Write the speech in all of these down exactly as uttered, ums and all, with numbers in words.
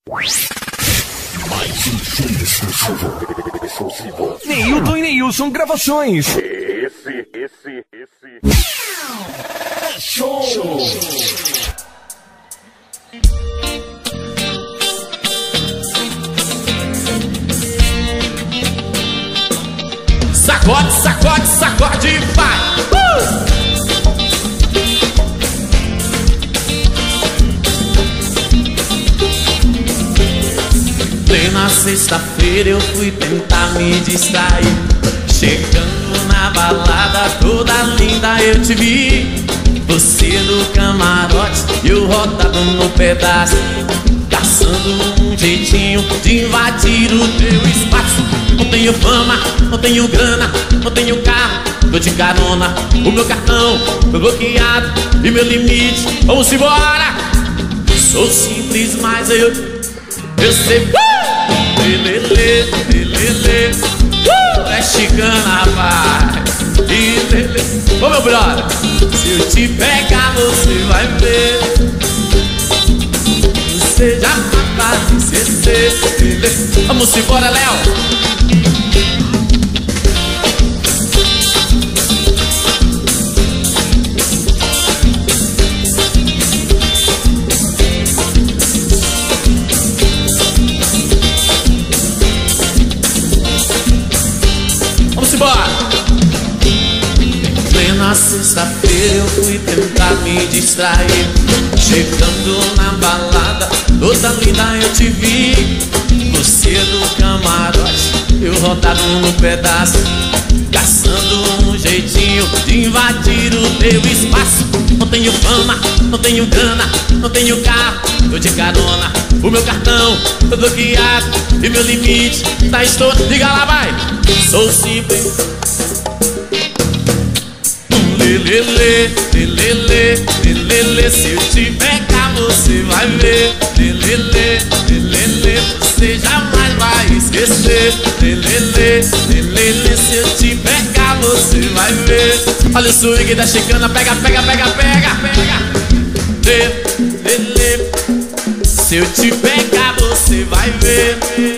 Mais um show exclusivo. Neilton e Neilson Gravações. Esse, esse, esse é show. show. Sacode, sacode, sacode e vai! Uh! Plena sexta-feira eu fui tentar me distrair. Chegando na balada toda linda eu te vi. Você no camarote e eu rodado no pedaço, caçando um jeitinho de invadir o teu espaço. Não tenho fama, não tenho grana, não tenho carro, tô de carona. O meu cartão foi bloqueado e meu limite, vamos embora. Sou simples, mas eu, eu sei. Uh! Lelele, lelele, uh! É chicana, vai. E lele. Ô meu brother, se eu te pegar você vai ver. Você já vai esquecer. Vamos embora, Léo. Na sexta-feira eu fui tentar me distrair. Chegando na balada toda linda eu te vi. Você no camarote, eu rodado no pedaço, caçando um jeitinho de invadir o teu espaço. Não tenho fama, não tenho grana, não tenho carro, tô de carona. O meu cartão foi bloqueado e meu limite tá estourado. Diga lá, vai! Sou simples. Lelele, lelele, lelele, se eu te pegar você vai ver. Lelele, lelele, você jamais vai esquecer. Lelele, lelele, se eu te pegar você vai ver. Olha o swing da chicana, pega, pega, pega, pega, pega. Lelele, se eu te pegar você vai ver.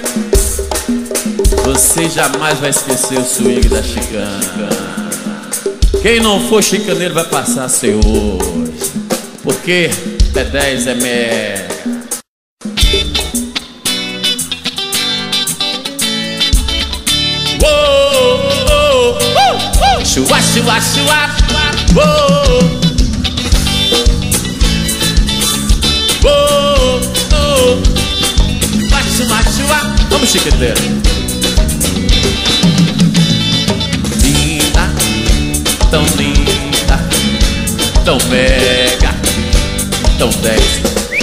Você jamais vai esquecer o swing da chicana. Quem não for chicaneiro vai passar a ser hoje, porque é dez é mega. Uou, uou, uou, chua, chua, chua, uou, uou, uou, chua, chua. Vamos, chicaneiro. Tão linda, tão mega, tão dez.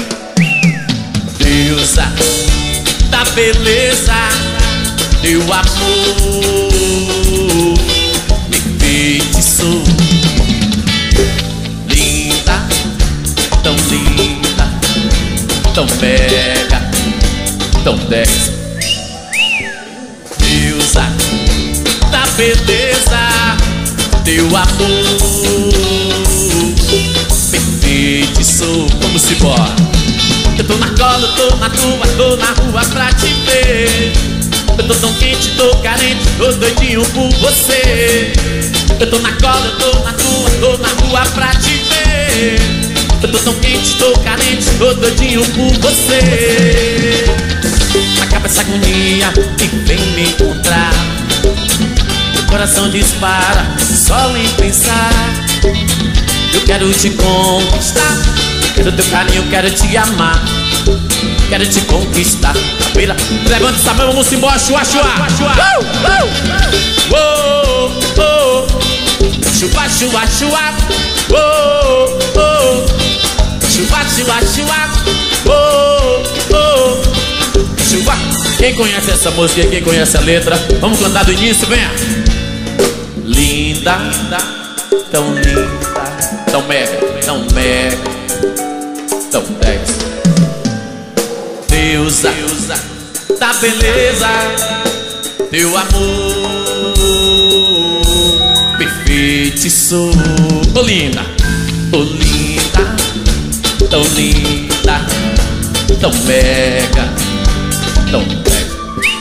Deusa da beleza, teu amor me feitiçou. Linda, tão linda, tão mega, tão dez. Deusa da beleza, teu amor me feitiçou. Vamos embora. Eu tô na cola, eu tô na tua, tô na rua pra te ver. Eu tô tão quente, tô carente, tô doidinho por você. Eu tô na cola, eu tô na tua, tô na rua pra te ver. Eu tô tão quente, tô carente, tô doidinho por você. Acaba essa agonia e vem me encontrar. Coração dispara, só em pensar. Eu quero te conquistar, quero teu carinho, quero te amar, quero te conquistar. Beira, levanta essa mão, vamos embora, chua, chua, chua. Uou, uou, chua, chua, chua. Uou, uou, chua, chua, chua. Uou, uou, chua. Quem conhece essa música, quem conhece a letra, vamos cantar do início, venha. Linda, tão linda, tão mega, tão mega, tão dez. Deusa da beleza, teu amor me feitiçou. Oh linda, oh linda, tão linda, Então pega, então pega.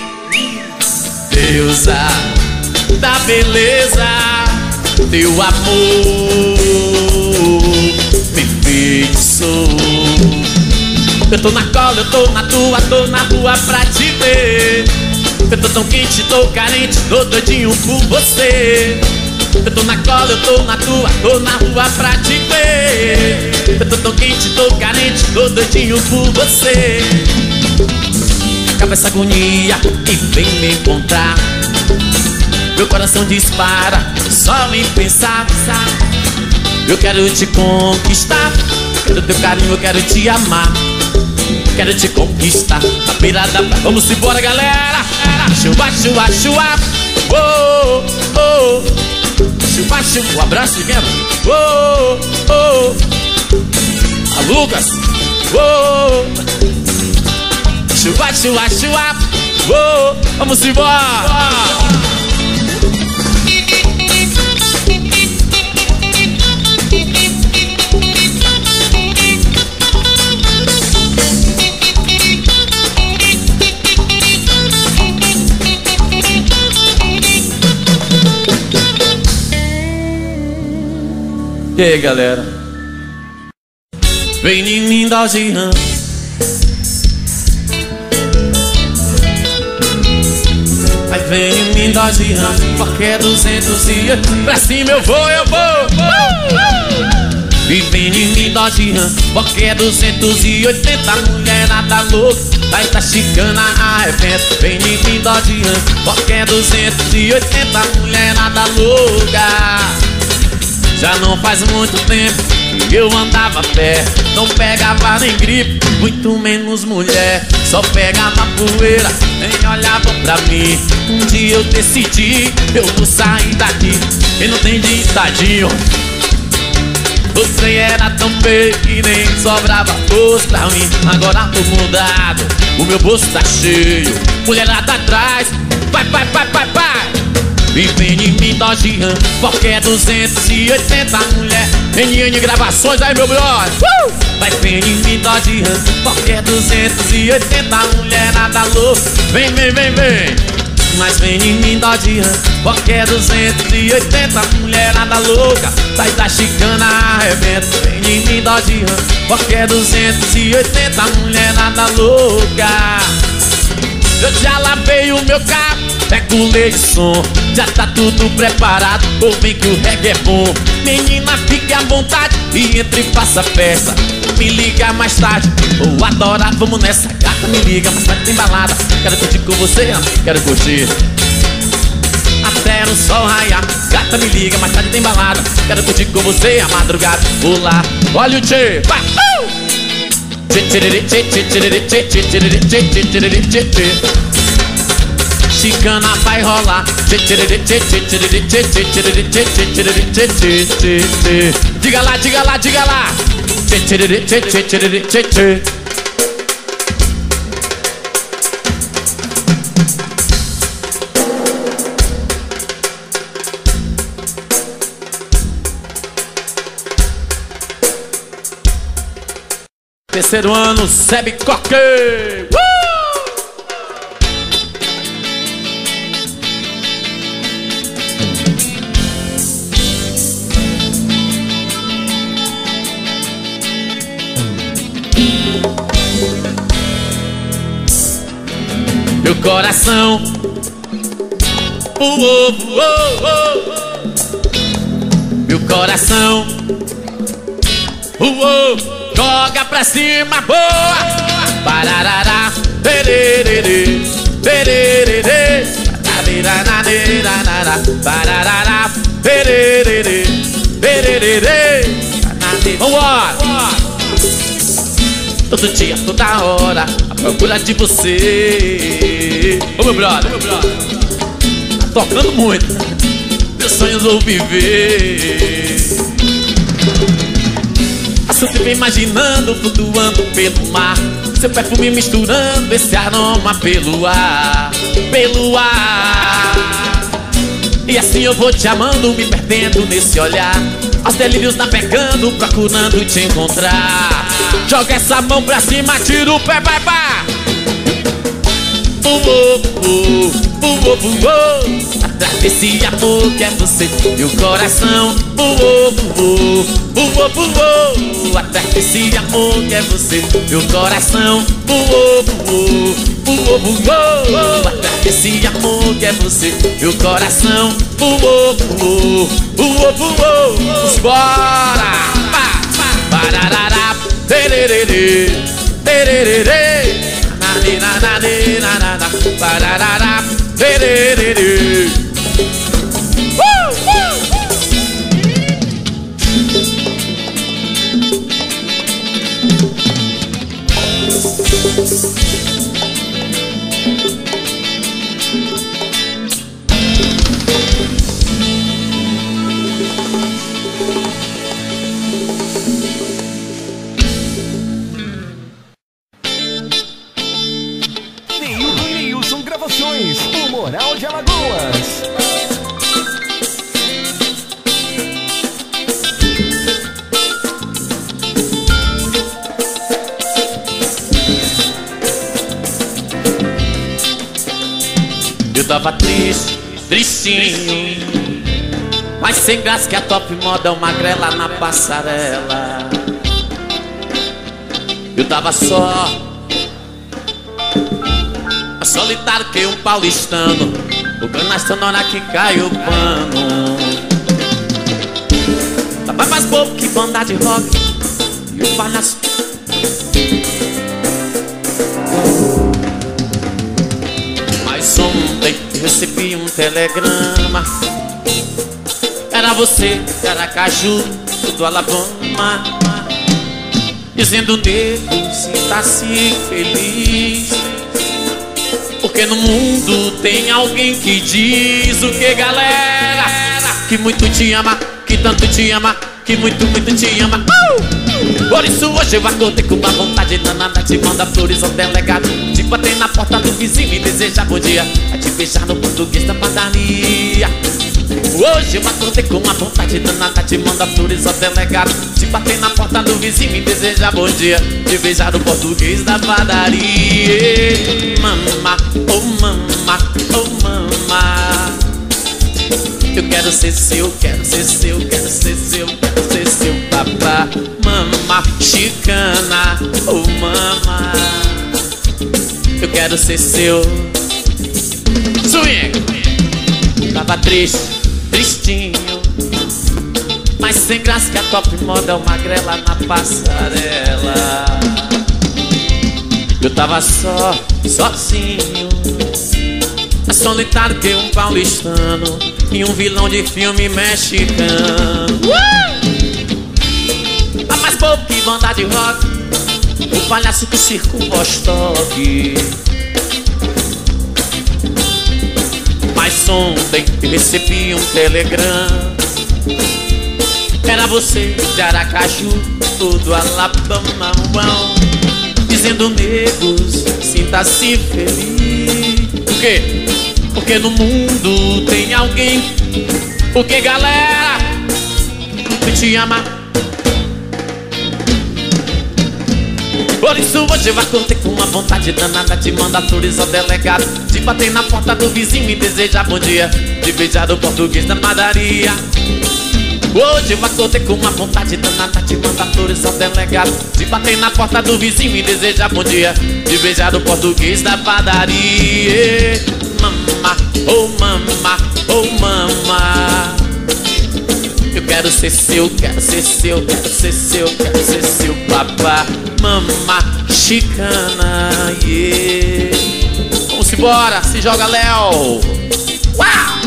Deusa da beleza, teu amor me feitiçou. Eu tô na cola, eu tô na tua, tô na rua pra te ver. Eu tô tão quente, tô carente, tô doidinho por você. Eu tô na cola, eu tô na tua, tô na rua pra te ver. Eu tô tão quente, tô carente, tô doidinho por você. Acaba essa agonia e vem me encontrar. Meu coração dispara só em pensar. Eu quero te conquistar, quero teu carinho, eu quero te amar. Quero te conquistar, a beirada, vamos embora, galera. Chuva, chuva, chuva, oh, oh. Chuva, chuva, um abraço de quem? Oh, oh. A Lucas, oh. Chuva, chuva, chuva, oh. Vamos embora. E aí, galera? Vem em mim, Dalgian. Mas vem em mim, Dalgian. Qualquer duzentos e oito. Pra cima eu vou, eu vou. E vem em mim, Dalgian. Qualquer duzentos e oitenta. Mulherada louca, vai tá chicana, arrebenta. Vem em mim, Dalgian. Qualquer duzentos e oitenta. Mulherada louca. Já não faz muito tempo que eu andava a pé. Não pegava nem gripe, muito menos mulher. Só pegava poeira, nem olhava pra mim. Um dia eu decidi, eu vou sair daqui. E não tem ditadinho. Você era tão feio que nem sobrava bolso pra mim. Agora tô mudado, o meu bolso tá cheio. Mulherada atrás, vai, vai, vai, vai, vai. E vem em mim, Dalgian, qualquer duzentos e oitenta mulher. N N gravações, aí meu brother, uh! Vai, vem em mim, Dalgian, qualquer duzentos e oitenta mulher, nada louco. Vem, vem, vem, vem. Mas vem em mim, Dalgian, qualquer duzentos e oitenta mulher, nada louca. Sai da chicana, arrebenta. Vem em mim, Dalgian, qualquer duzentos e oitenta mulher, nada louca. Eu já lavei o meu carro, regulei o som, já tá tudo preparado. Ou vem que o reggae é bom. Menina, fique à vontade e entre e faça festa. Me liga mais tarde, ou adora, vamos nessa. Gata, me liga mais tarde, tem balada. Quero curtir com você, quero curtir até no sol raiar. Gata, me liga mais tarde, tem balada. Quero curtir com você a madrugada. Vou lá, olha o tchê, vai! Uh! Chicana vai rolar. Diga lá, diga lá, diga lá. Terceiro ano, Seb Coque. Uh! Meu coração, uh, uh, uh, uh. Meu coração, uh, uh. Joga pra cima, boa. Pararará, pererê, pererê, pararará, pererê, pererê. Vambora. Todo dia, toda hora, a procura de você. Ô meu brother, ô, meu brother. Tá tocando muito. Meus sonhos vou viver. Passo o tempo imaginando, flutuando pelo mar. Seu perfume misturando esse aroma pelo ar, pelo ar. E assim eu vou te amando, me perdendo nesse olhar. Aos delírios navegando, procurando te encontrar. Joga essa mão pra cima, tira o pé, vai, vai. Uou, uou, uou, uou. Atrás desse amor que é você e o coração. Uou, uou, uou, uou. Atrás desse amor que é você e o coração. Uou, uou, uou, uou. Atrás desse amor que é você e o coração. Uou, uou, uou, uou. Bora! Pá, pá, pararará, tererê, tererê. Na na na na na, pararará, tererê. Uh, uh. Nilson Gravações, o Moral de Alagoas. Eu tava triste, tristinho, mas sem graça que a top moda, uma grela na passarela. Eu tava só, solitário que um paulistano, o canasta na hora que cai o pano. Tava mais bobo que banda de rock e o palhaço. Mas ontem eu recebi um telegrama. Era você, Aracaju, do Alabama, dizendo: nego, sinta-se feliz, porque no mundo tem alguém que diz o que, galera? Que muito te ama, que tanto te ama, que muito, muito te ama. uh! Por isso hoje eu acordei com uma vontade danada de mandar flores ao delegado, de bater na porta do vizinho e desejar bom dia, a te beijar no português da padaria. Hoje eu acordei com uma vontade danada de mandar flores ao delegado, de bater na porta do vizinho e desejar bom dia, de beijar no português da padaria. Mama, oh mama, oh mama, eu quero ser seu, quero ser seu, quero ser seu, quero ser seu papá. Mama chicana, oh mama, eu quero ser seu. Swing! Tava triste, tristinho, mas sem graça que a top moda, uma grela na passarela. Eu tava só, sozinho, solitário que um paulistano e um vilão de filme mexicano. uh! Tá mais bobo que banda de rock, o palhaço do circo Vostok. Mas ontem eu recebi um telegrama. Era você, de Aracaju, todo Alabama, dizendo: negos, sinta-se feliz. Por quê? Porque no mundo tem alguém, porque, galera, que te ama. Por isso hoje eu acordei com uma vontade danada de mandar flores ao delegado, de bater na porta do vizinho e desejar bom dia, de beijar o português da padaria. Hoje eu acordei com uma vontade danada de mandar flores ao delegado, de bater na porta do vizinho e desejar bom dia, de beijar o português da padaria. Mama, oh mama, oh mama, eu quero ser seu, quero ser seu, quero ser seu, quero ser seu papá. Mama chicana, yeah. Vamos embora, se joga, Léo. Uau!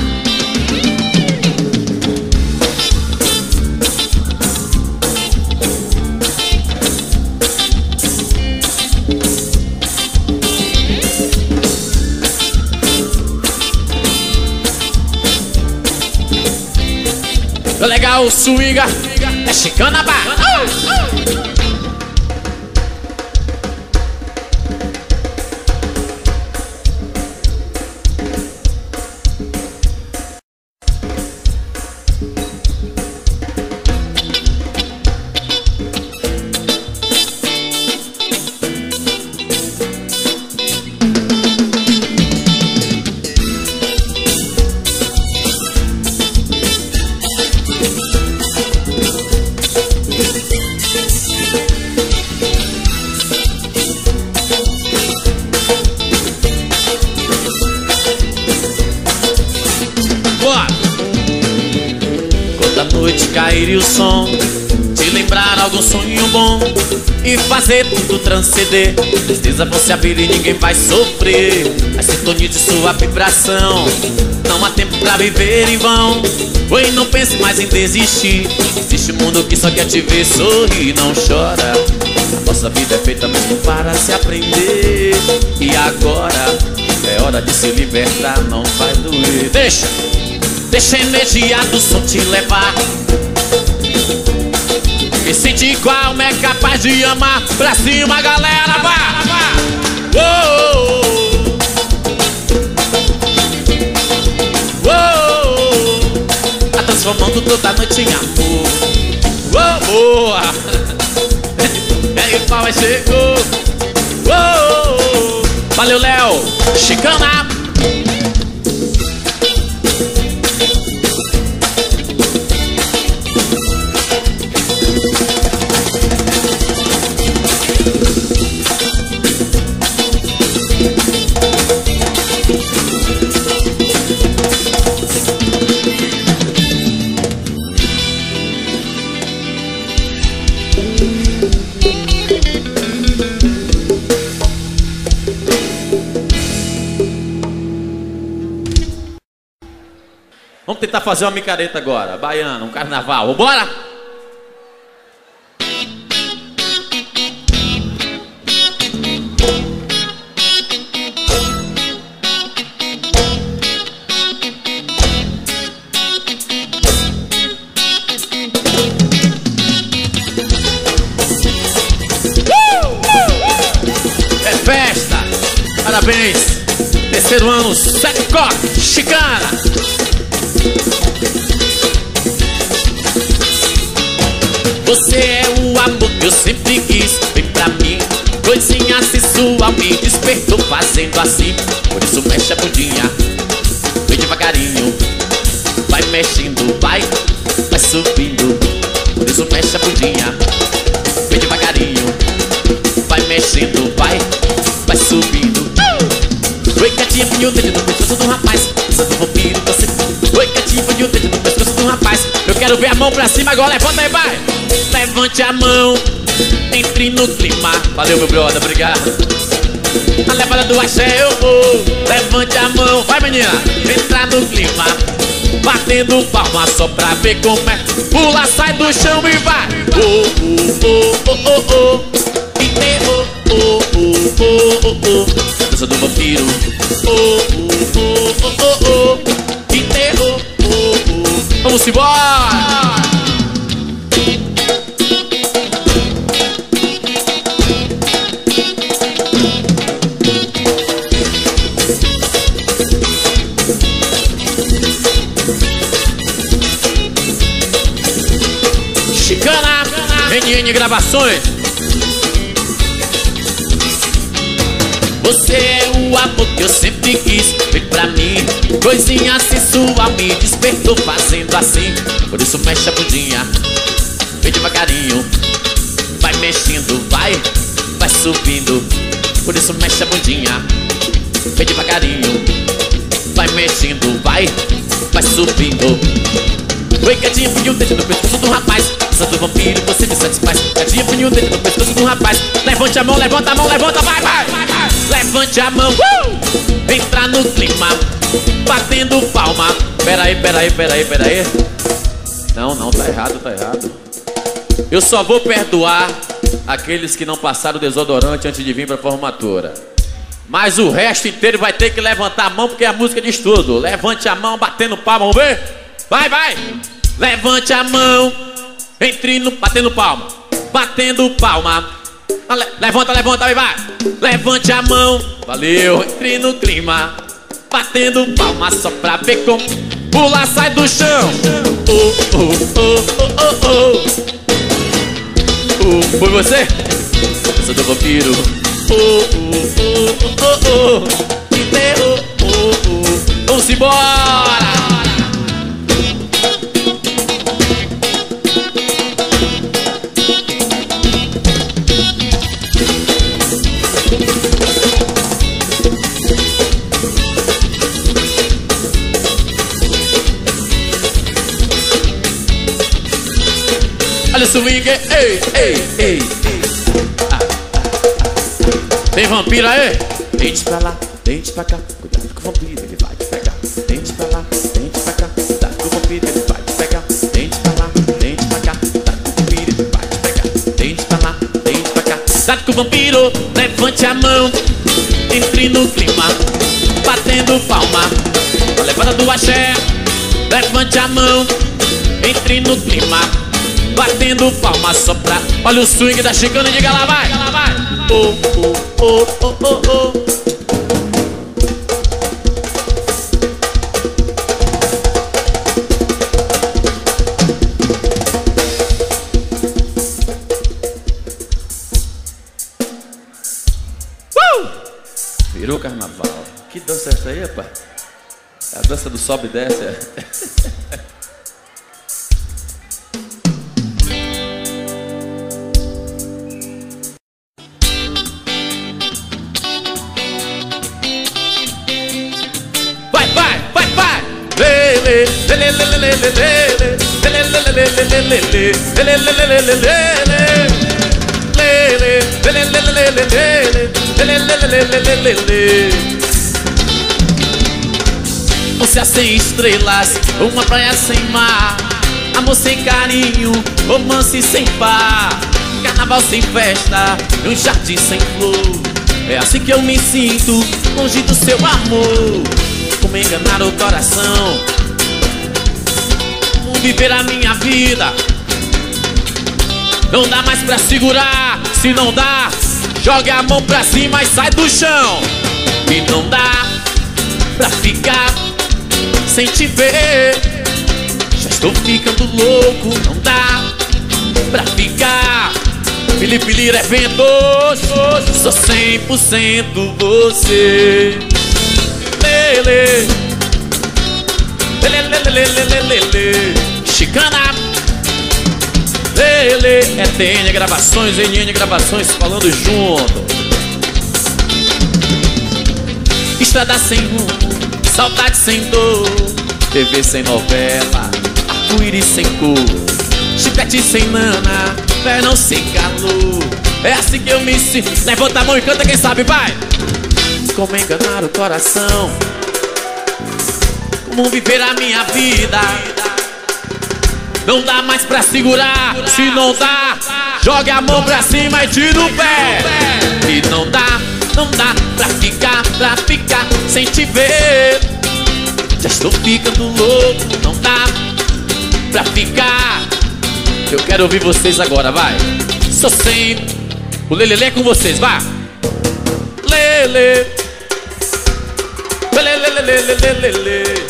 Legal, swinga, é chicana, ba. Uh, uh. toda noite cair e o som te lembrar algum sonho bom e fazer tudo transcender. Tristeza vão se abrir e ninguém vai sofrer. A sintonia de sua vibração. Não há tempo pra viver em vão. Oi, não pense mais em desistir. Existe um mundo que só quer te ver sorrir. Não chora. A nossa vida é feita mesmo para se aprender. E agora é hora de se libertar. Não vai doer. Deixa, deixa a energia do som te levar. E sente qual é capaz de amar. Pra cima, galera, vá, vá. Oh, oh, oh. Tá transformando toda noite em amor. Oh, boa. É, o pau chegou. Oh, valeu, Léo. Chicana. Vamos tentar fazer uma micareta agora, baiana, um carnaval, vambora? É festa, parabéns, terceiro ano, sete cortes, chicana. Você é o amor que eu sempre quis. Vem pra mim, coisinha sensual me despertou fazendo assim. Por isso mexe a bundinha, vem devagarinho. Vai mexendo, vai, vai subindo. Por isso mexe a bundinha, vem devagarinho. Vai mexendo, vai, vai subindo. Oi, gatinha, põe o dedo no pescoço do rapaz. Pensa do vampiro, você. Oi, gatinha, põe o dedo no pescoço do rapaz. Eu quero ver a mão pra cima, agora levanta aí, vai. Levante a mão, entre no clima. Valeu, meu brother, obrigado. A levada do axé eu vou. Levante a mão, vai, menina. Entra no clima, batendo palma só pra ver como é. Pula, sai do chão e vai. Oh, oh, oh, oh, oh. Enterrou. Oh, oh, oh, oh, oh. Dança do vampiro. Oh, oh, oh, oh, oh, oh. Enterrou. Oh, oh. Vamos embora. Chicana, N N Gravações. Você é o amor que eu sempre quis. Vem pra mim, coisinha sensual me despertou fazendo assim. Por isso mexe a bundinha, vem devagarinho. Vai mexendo, vai, vai subindo. Por isso mexe a bundinha, vem devagarinho. Vai mexendo, vai, vai subindo. Oi, gatinha, põe o dedo no pescoço do rapaz. Pensa do vampiro, você me satisfaz. Gatinha, põe o dedo no pescoço do rapaz. Levante a mão, levanta a mão, levanta, vai, vai, vai, vai. Levante a mão, uh! Entra no clima, batendo palma. Pera aí, pera aí, pera aí, pera aí. Não, não, tá errado, tá errado. Eu só vou perdoar aqueles que não passaram desodorante antes de vir pra formatura. Mas o resto inteiro vai ter que levantar a mão, porque a música diz tudo. Levante a mão, batendo palma, vamos ver? Vai, vai! Levante a mão, entre no... batendo palma, batendo palma. Le, levanta, levanta, vai, vai! Levante a mão, valeu! Entre no clima, batendo palma só pra ver como... Pula, sai do chão! Oh, oh, oh, oh, oh, oh. Oh, foi você? Dança do vampiro. Oh, oh, oh, oh, oh. Enterrou. Oh, oh. Vamos embora! swing, ei, ei, ei. Ah, ah, ah. Tem vampiro aí? Dente pra lá, dente pra cá. Cuidado com o vampiro, ele vai te pegar. Dente pra lá, dente pra cá. Cuidado com o vampiro, ele vai te pegar. Dente pra lá, dente pra cá. Cuidado com o vampiro, ele vai te pegar. Dente pra lá, dente pra cá. Cuidado com o vampiro, levante a mão. Entre no clima, batendo palma. A levada do axé, levante a mão. Entre no clima, batendo palma só pra... Olha o swing da chicana e diga lá vai, lá vai. Oh, oh, oh, oh, oh, oh. Uh! Virou carnaval. Que dança é essa aí, rapaz? É a dança do sobe e desce, é? Vai, vai, vai, vai! Lele, lele, lele, lele, lele, lele, lele, lele, lele, lele, lele, lele, lele, lele, lele. Um céu sem estrelas, uma praia sem mar, amor sem carinho, romance sem par, carnaval sem festa, um jardim sem flor. É assim que eu me sinto, longe do seu amor. Como enganar o coração, como viver a minha vida. Não dá mais pra segurar, se não dá, jogue a mão pra cima e sai do chão. E não dá pra ficar sem te ver, já estou ficando louco. Não dá pra ficar Felipe Lira é ventoso, sou cem por cento você. Lele, lele, lele, lele, lele, chicana. Lele, é T N Gravações, N N Gravações falando junto. Estrada sem rumo, saudade sem dor, T V sem novela, arco-íris sem cor, chiclete sem nana, verão sem calor. É assim que eu me sinto. Levanta a mão e canta, quem sabe, vai! Como enganar o coração, como viver a minha vida. Não dá mais pra segurar, se não dá, jogue a mão pra cima e tira o pé. E não dá, não dá pra ficar, pra ficar sem te ver. Já estou ficando louco, não dá pra ficar. Eu quero ouvir vocês agora, vai. Sou sem. O lelele é com vocês, vai. Lele, lele, lele, lele, lele.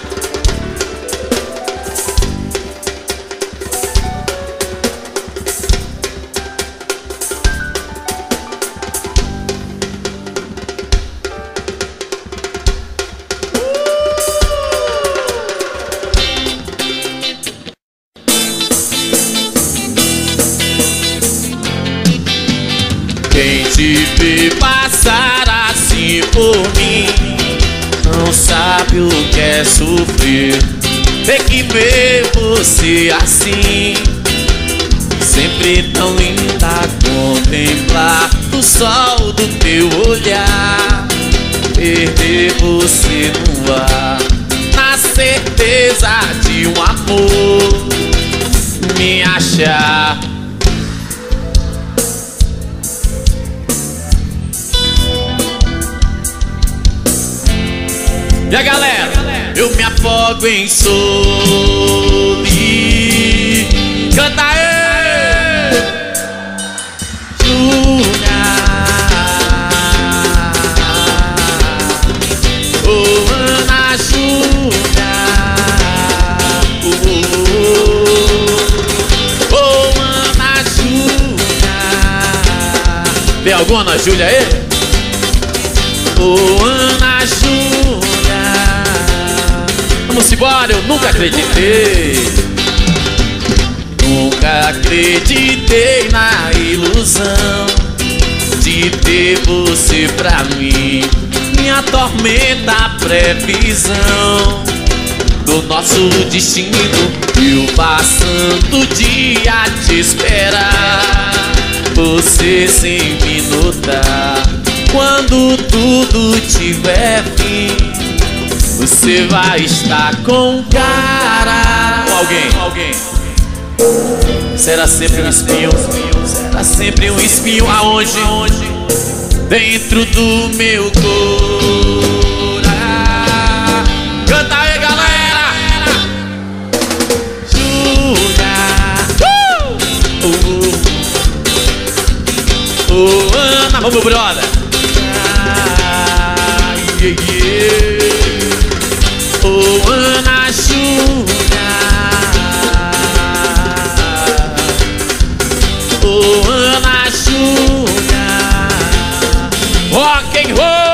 Quem te vê passar assim por mim não sabe o que é sofrer. Ter que ver você assim, sempre tão linda, contemplar o sol do teu olhar, perder você no ar, na certeza de um amor, me achar. E a galera, eu me afogo em soli. Canta aí, Júlia. Oh, Ana Júlia. Oh, oh, oh, Ana Júlia. Tem alguma Ana Júlia aí? Oh, Ana Júlia. Vamos embora, eu nunca acreditei. Nunca acreditei na ilusão de ter você pra mim. Me atormenta a previsão do nosso destino. Eu passando o dia a te esperar, você sem me notar. Quando tudo tiver fim, você vai estar com um cara. Com alguém, com alguém. Será sempre um espinho, será sempre um espinho. Aonde? Aonde? Dentro do meu coração. Canta aí, galera! Júlia, uh! uh! Oh, Ana, vamos, brother! Ah, yeah, yeah. Oh, Ana, Júlia. Oh, Ana, Júlia. Rock and roll!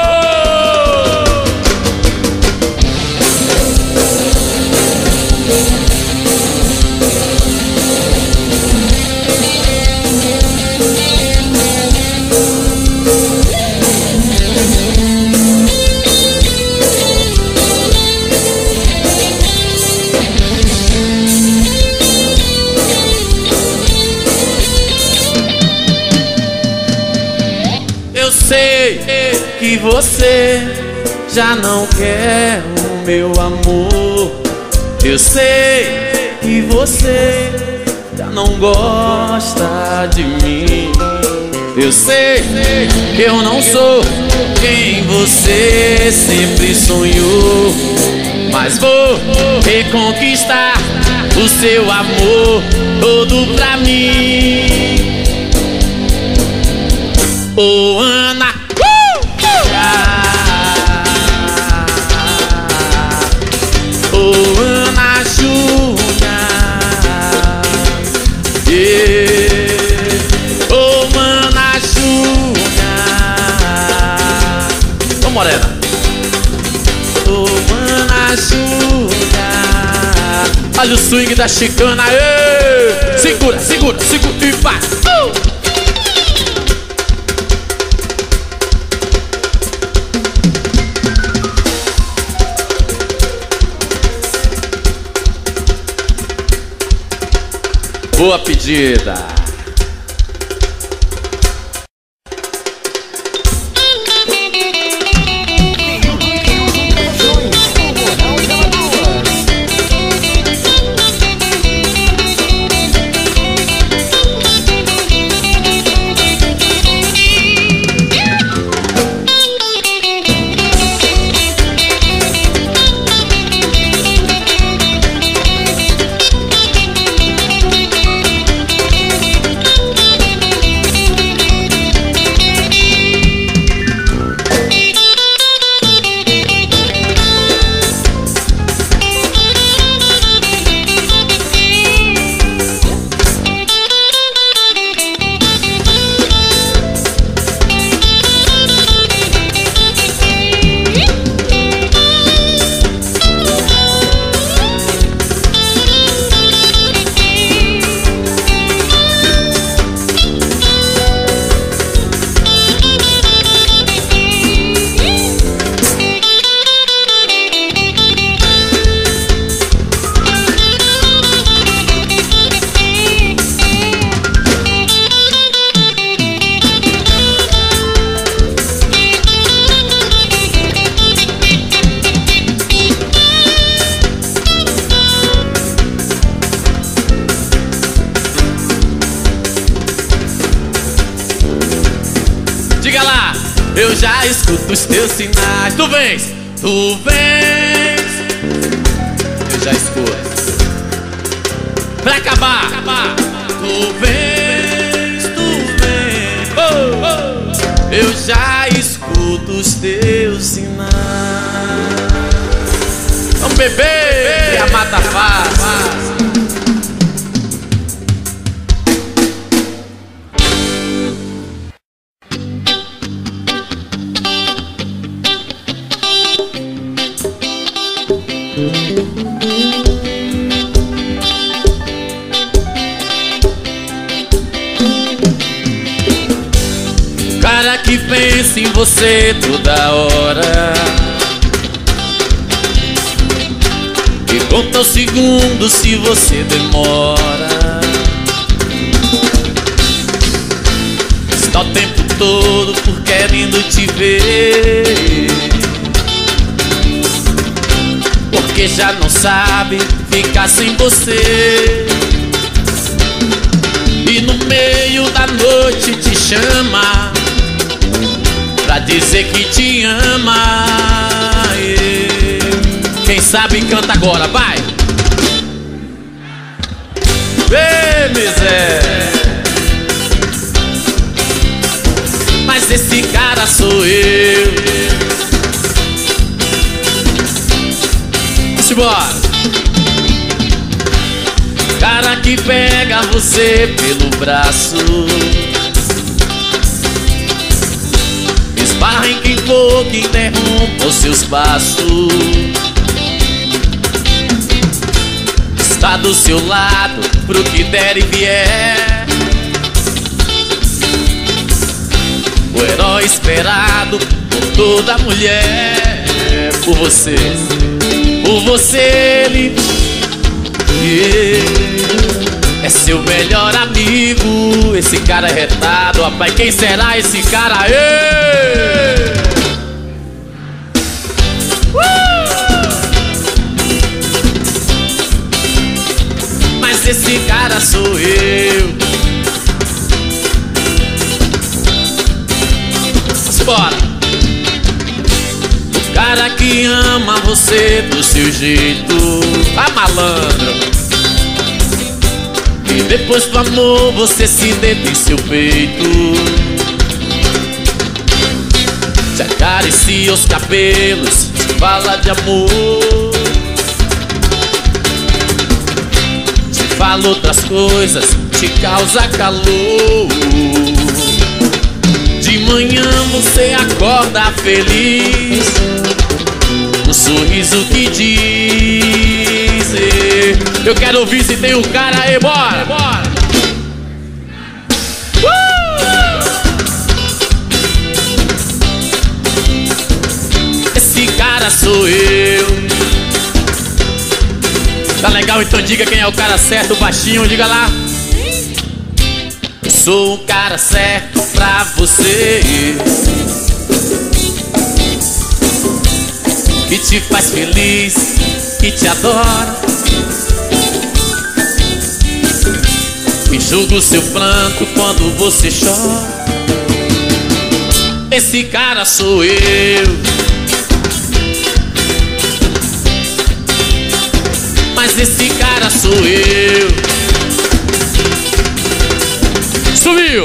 Eu sei que você já não quer o meu amor. Eu sei que você já não gosta de mim. Eu sei que eu não sou quem você sempre sonhou, mas vou reconquistar o seu amor todo pra mim. Oh, Ana, uh! ah, oh, Ana, Júlia, yeah. Oh, Ana, Júlia, ô morena. Oh, Ana, Júlia, olha o swing da chicana, ei. Segura, segura, segura e vai. uh! Boa pedida. Diga lá, eu já escuto os teus sinais. Tu vens, tu vens, eu já escuto. Pra acabar, acabar. Tu vens, tu vens, oh, oh. Eu já escuto os teus sinais. Vamos beber, que a mata faz. Cara que pensa em você toda hora, e conta os segundos se você demora. Está o tempo todo por querendo te ver, porque já não sabe ficar sem você. E no meio da noite te chama pra dizer que te ama. Quem sabe canta agora, vai! Ei, miséria! Mas esse cara sou eu. Vamos embora! Cara que pega você pelo braço, esbarra em quem for que interrompa os seus passos. Está do seu lado pro que der e vier, o herói esperado por toda mulher. Por você, por você ele yeah. É seu melhor amigo. Esse cara é retado, rapaz. Quem será esse cara aí? Uh! Mas esse cara sou eu. Bora! O cara que ama você do seu jeito, ah, malandro. E depois do amor você se deita em seu peito, te acaricia os cabelos, te fala de amor, te fala outras coisas, te causa calor. De manhã você acorda feliz, um sorriso que diz: eu quero ouvir se tem um cara aí, bora, bora. Uh! Esse cara sou eu. Tá legal? Então diga quem é o cara certo, baixinho, diga lá. Eu sou o cara certo pra você, que te faz feliz, que te adora, enxuga o seu pranto quando você chora. Esse cara sou eu. Mas esse cara sou eu. Sumiu!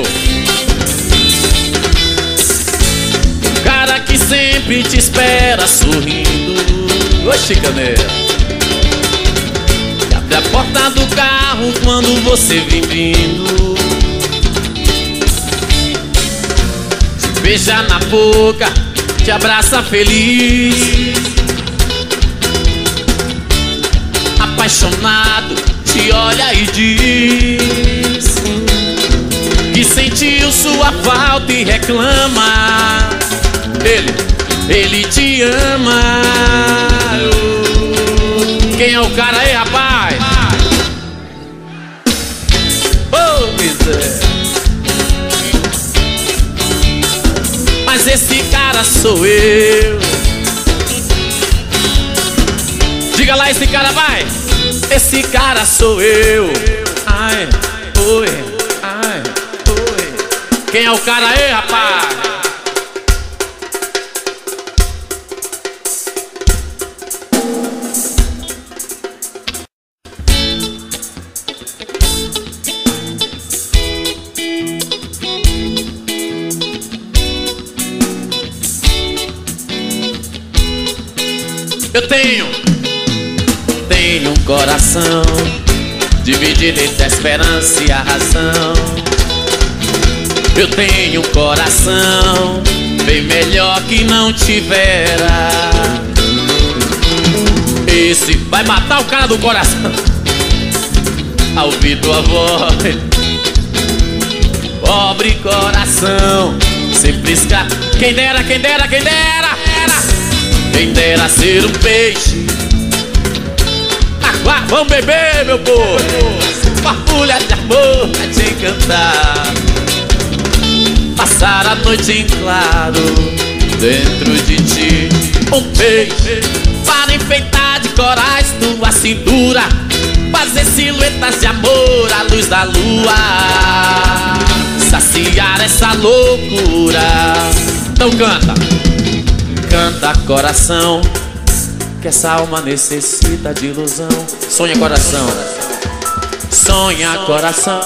O cara que sempre te espera sorrindo. Oxi, caneira. E abre a porta do carro quando você vem vindo, te beija na boca, te abraça feliz, apaixonado, te olha e diz que sentiu sua falta e reclama. Ele, ele te ama. Quem é o cara aí, rapaz? Oh, miséria. Mas esse cara sou eu. Diga lá, esse cara vai. Esse cara sou eu. Ai, oi, ai, oi. Quem é o cara aí, rapaz? Eu tenho, tenho um coração dividido entre a esperança e a razão. Eu tenho um coração bem melhor que não tivera. Esse vai matar o cara do coração ao ouvir tua voz. Pobre coração, sempre escapa. Quem dera, quem dera, quem dera. Quem dera ser um peixe Vá, vamos beber, meu povo. Farfulha de amor pra te encantar. Passar a noite em claro dentro de ti. Um beijo para enfeitar de corais tua cintura. Fazer silhuetas de amor à luz da lua. Saciar essa loucura. Então canta. Canta coração, que essa alma necessita de ilusão. Sonha coração. Sonha coração.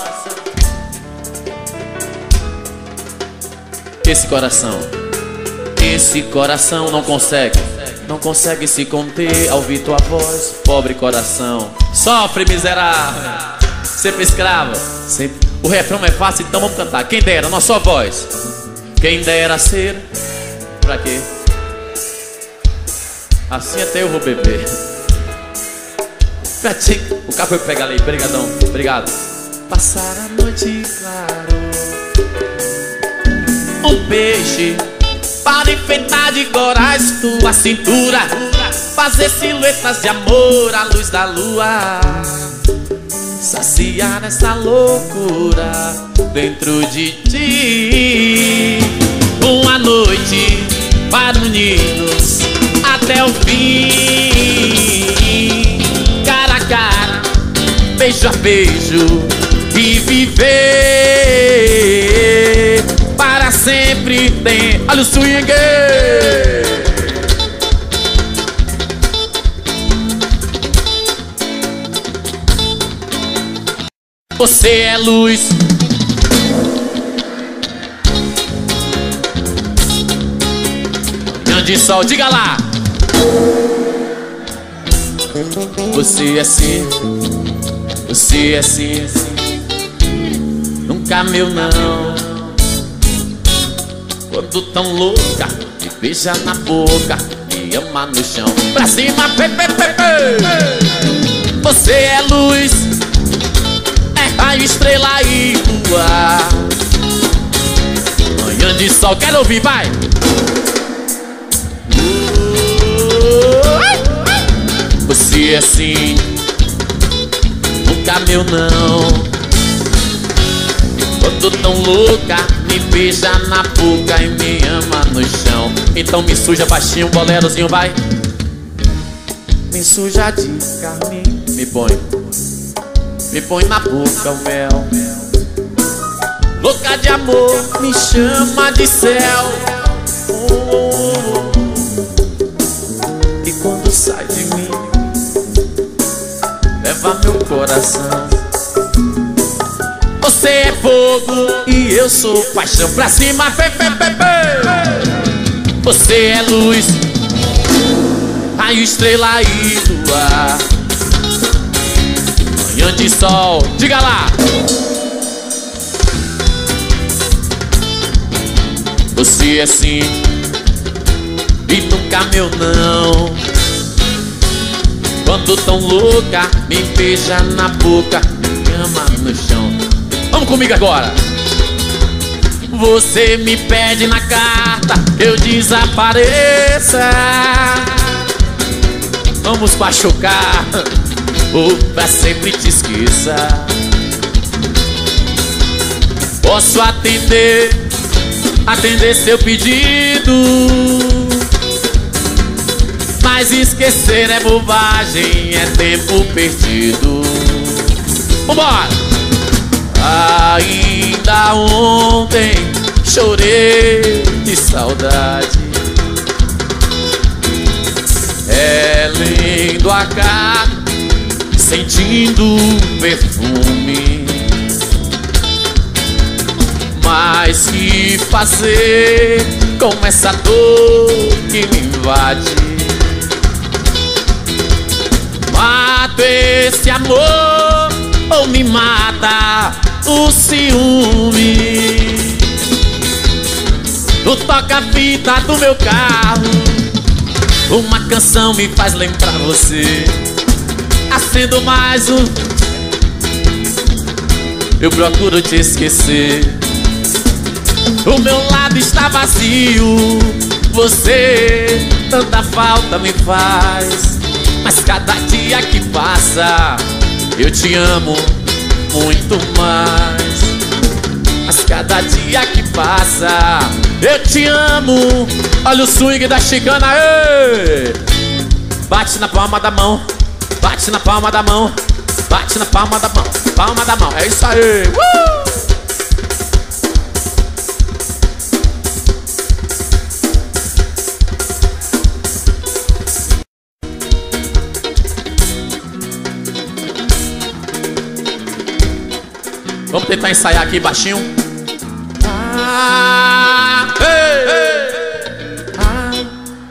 Esse coração, esse coração não consegue, não consegue se conter ao ouvir tua voz. Pobre coração, sofre miserável, sempre escravo, sempre. O refrão é fácil, então vamos cantar. Quem dera, na sua voz. Quem dera ser. Pra quê? Assim até eu vou beber. Pra ti. O carro foi pegar ali, brigadão, obrigado. Passar a noite claro. Um peixe para enfeitar de corais tua cintura. Fazer silhuetas de amor à luz da lua. Saciar essa loucura dentro de ti. Uma noite para unir-nos até o fim. Cara a cara, beijo a beijo. E viver para sempre tem. Olha o swing. Você é luz. Grande sol, diga lá. Você é assim. Você é assim, assim. Nunca meu não. Quando tão louca, me beija na boca, me ama no chão. Pra cima, pe, pe, pe, pe. Você é luz, é raio, estrela e lua. Manhã de sol, quero ouvir, vai. Você é assim, nunca meu não. Quando tão louca, me beija na boca e me ama no chão. Então me suja baixinho, bolerozinho, vai. Me suja de carmim, me põe, me põe na boca o mel. Louca de amor, me chama de céu. Oh, oh, oh. E quando sai de mim, leva meu coração. Você é fogo e eu sou paixão. Pra cima, pe, pe, pe, pe. Você é luz, raio, estrela e lua. Manhã de sol, diga lá. Você é sim e nunca meu não. Quando tão louca, me beija na boca, me ama no chão. Vamos comigo agora. Você me pede na carta que eu desapareça. Vamos machucar ou pra sempre te esqueça. Posso atender, atender seu pedido, mas esquecer é bobagem, é tempo perdido. Vambora! Ainda ontem chorei de saudade. É lindo a cara, sentindo perfume. Mas que fazer com essa dor que me invade? Mato esse amor ou me mata o ciúme. No toca-fita do meu carro, uma canção me faz lembrar você. Acendo mais um, eu procuro te esquecer. O meu lado está vazio, você tanta falta me faz. Mas cada dia que passa eu te amo muito mais. Mas cada dia que passa eu te amo. Olha o swing da chicana, ei! Bate na palma da mão, bate na palma da mão, bate na palma da mão, palma da mão, é isso aí! Uh! Vamos tentar ensaiar aqui baixinho. Ah, ei, ei, ah.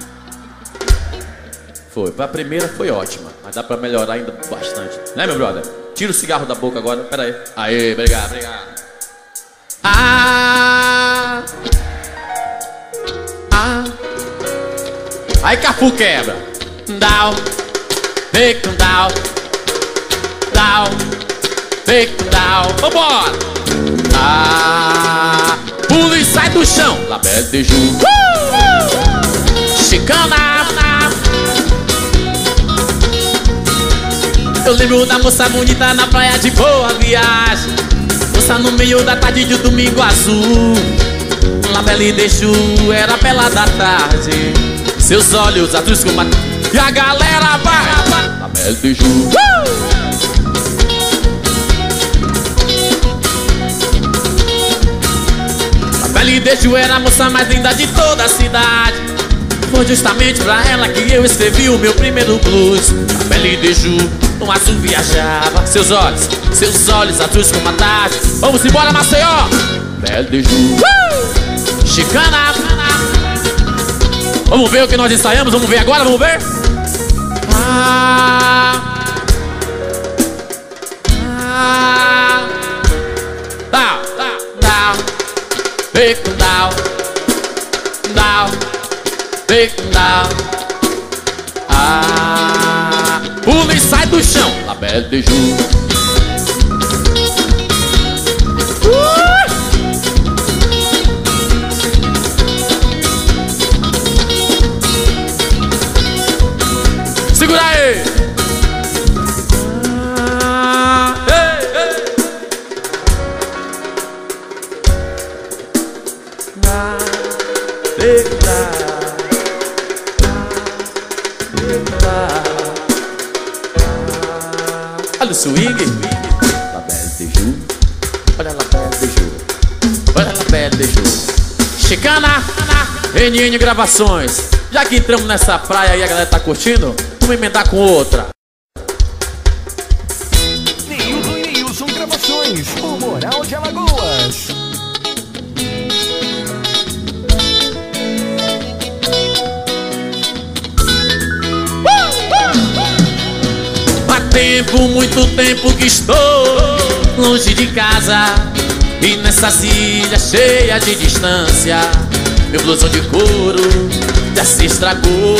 Foi, pra primeira foi ótima, mas dá pra melhorar ainda bastante. Né, meu brother? Tira o cigarro da boca agora, pera aí. Aê, obrigado, obrigado. Ah, ah. Aí Cafu quebra. Down, take down, down, take down. Vambora! Ah, pula e sai do chão. La Belle de Jour. Uh, uh. Chicana. Eu lembro da moça bonita na praia de Boa Viagem. Moça no meio da tarde de domingo azul. La Belle de Jour era bela da tarde. Seus olhos azuis como a... E a galera vai. La Belle de Jour. Uh! La Belle de Jour era a moça mais linda de toda a cidade. Foi justamente pra ela que eu escrevi o meu primeiro blues. La Belle de Jour, no azul viajava. Seus olhos, seus olhos azuis como a tarde. Vamos embora, Maceió! Belle de Jour. Uh! Chicana. Vamos ver o que nós ensaiamos, vamos ver agora, vamos ver? Ah, ah, down, down, down, take down, down, take down. Ah, pula e sai do chão. La Belle de Jour. Uh! Segura aí! Ah, ei, ei. Ah, eita. Ah, olha o swing. La Belle de Jour. Olha La Belle de Jour. Olha La Belle de Jour. Chicana, N N Gravações. Já que entramos nessa praia e a galera tá curtindo, vamos emendar com outra. Neilson e Neilson Gravações, o Moral de Alagoas. Há tempo, muito tempo que estou longe de casa, e nessas ilhas cheias de distância, meu blusão de couro já se estragou.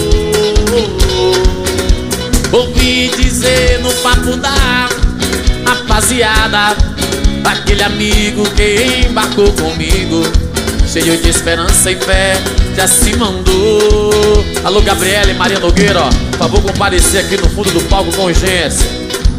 Ouvi dizer no papo da rapaziada, aquele amigo que embarcou comigo, cheio de esperança e fé, já se mandou. Alô, Gabriela e Maria Nogueira, ó, por favor comparecer aqui no fundo do palco com urgência.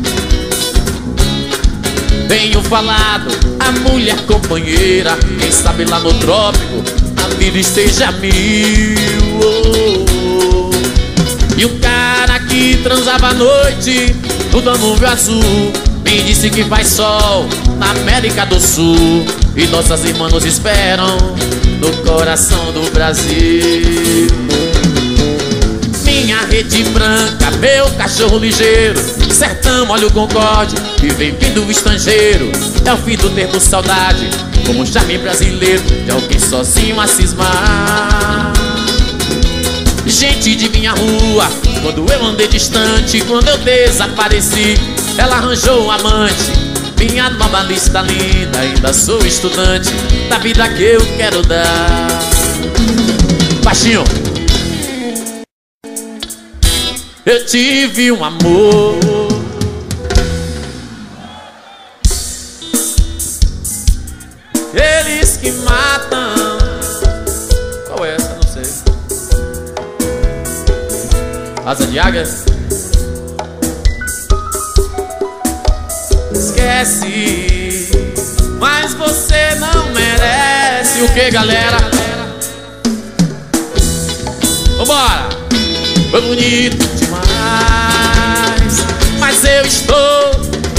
Tenho falado a mulher companheira, quem sabe lá no trópico a vida esteja mil. Oh, oh. E o cara que transava à noite no Danúbio Azul me disse que faz sol na América do Sul, e nossas irmãs nos esperam no coração do Brasil. Minha rede branca, meu cachorro ligeiro, sertão, olha o Concorde que vem vindo o estrangeiro. É o fim do termo saudade, como um charme brasileiro de alguém sozinho a cismar. Gente de minha rua, quando eu andei distante, quando eu desapareci, ela arranjou um amante. Minha nova lista linda, ainda sou estudante da vida que eu quero dar. Baixinho. Eu tive um amor, eles que matam. Qual é essa? Não sei. Asa de águia? merece, mas você não merece. O que, galera? Vambora! Foi bonito demais, mas eu estou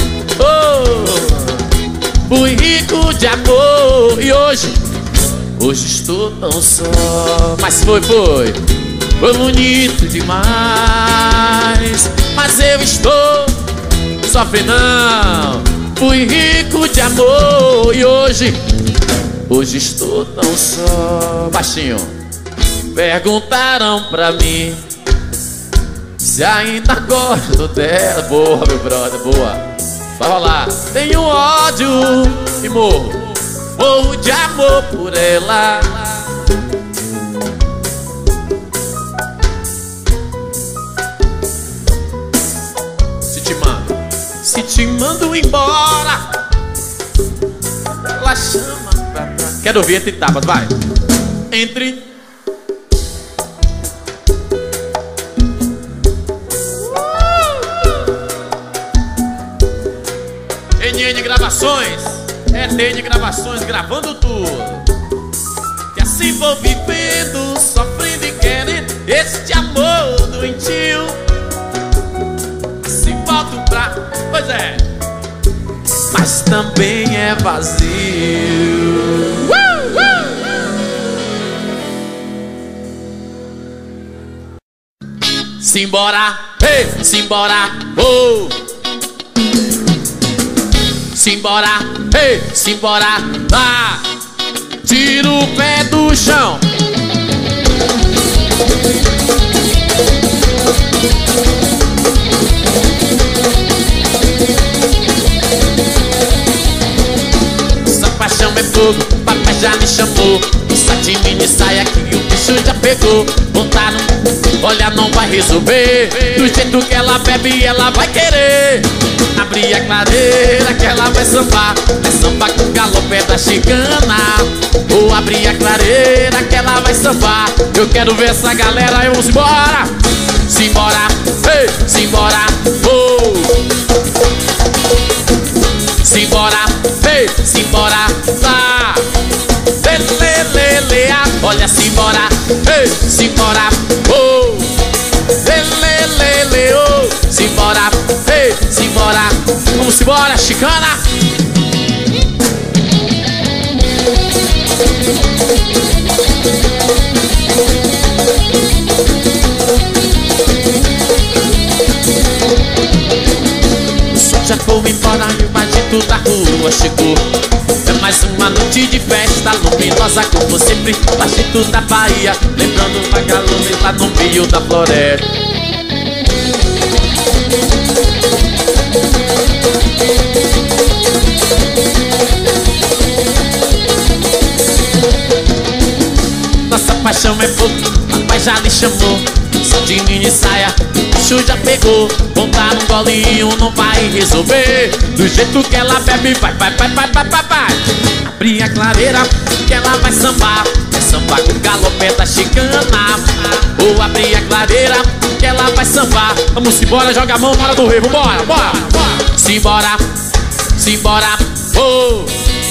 oh, fui rico de amor. E hoje, hoje estou tão só. Mas foi, foi Foi bonito demais, mas eu estou sofrendo não. Fui rico de amor e hoje, hoje estou tão só. Baixinho. Perguntaram pra mim se ainda gosto dela. Boa, meu brother, boa. Vai rolar. Tenho ódio e morro, morro de amor por ela. Se te mando, se te mando embora, ela chama pra trás. Quero ouvir entre tapas, vai. Entre N N Gravações, é T N Gravações gravando tudo. E assim vou vivendo, sofrendo e querendo este amor doentio. Se volto pra... Pois é, mas também é vazio. uh, uh. Simbora, hey, simbora, oh. Simbora, ei, simbora, ah, tira o pé do chão. Essa paixão é fogo, papai já me chamou. Essa de mini saia que o bicho já pegou. Montar no... Olha, não vai resolver. Do jeito que ela bebe, ela vai querer abrir a clareira que ela vai sambar. É samba com galopé da chicana. Vou abrir a clareira que ela vai sambar. Eu quero ver essa galera, eu vamos embora. Simbora, ei, simbora, oh. Simbora, ei, simbora, tá. Lelelelea, olha, simbora, ei, simbora, oh. Lelelele, oh. Simbora, ei, simbora. Vamos embora, chicana. O sol já foi embora e o bagito da rua chegou. É mais uma noite de festa luminosa como sempre. Bagito da Bahia, lembrando o vagalume lá no meio da floresta. Nossa paixão é fogo, papai já lhe chamou. Só de mini saia, o bicho já pegou. Montar um golinho não vai resolver. Do jeito que ela bebe, vai, vai, vai, vai, vai, vai, vai. Abrir a clareira que ela vai sambar. É sambar com galopé da chicana. Ou abrir a clareira que ela vai sambar. Vamos embora, joga a mão na hora do rei. Vambora, bora, bora. Simbora, simbora, oh.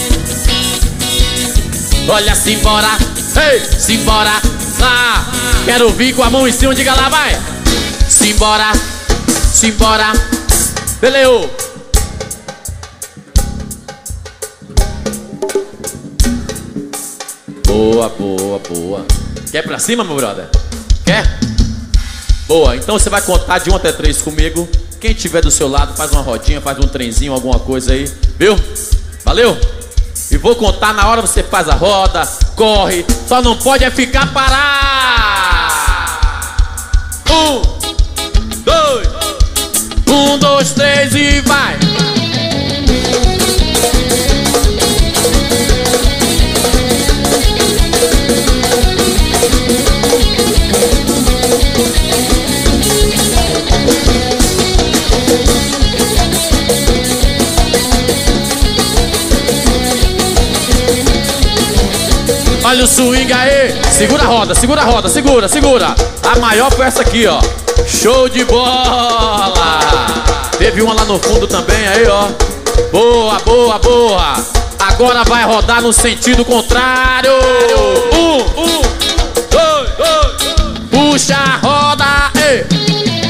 Olha, simbora, ei, simbora, ah. Quero ouvir com a mão em cima, diga lá, vai. Simbora, simbora, beleu. Boa, boa, boa. Quer pra cima, meu brother? Quer? Boa, então você vai contar de um até três comigo. Quem tiver do seu lado, faz uma rodinha, faz um trenzinho, alguma coisa aí. Viu? Valeu? E vou contar na hora, você faz a roda, corre. Só não pode é ficar parado. Um, dois, um, dois, três e vai. Olha o swing aí, segura a roda, segura a roda, segura, segura. A maior foi essa aqui, ó. Show de bola. Teve uma lá no fundo também, aí, ó. Boa, boa, boa. Agora vai rodar no sentido contrário. Um, um, dois, dois. Puxa a roda, ei.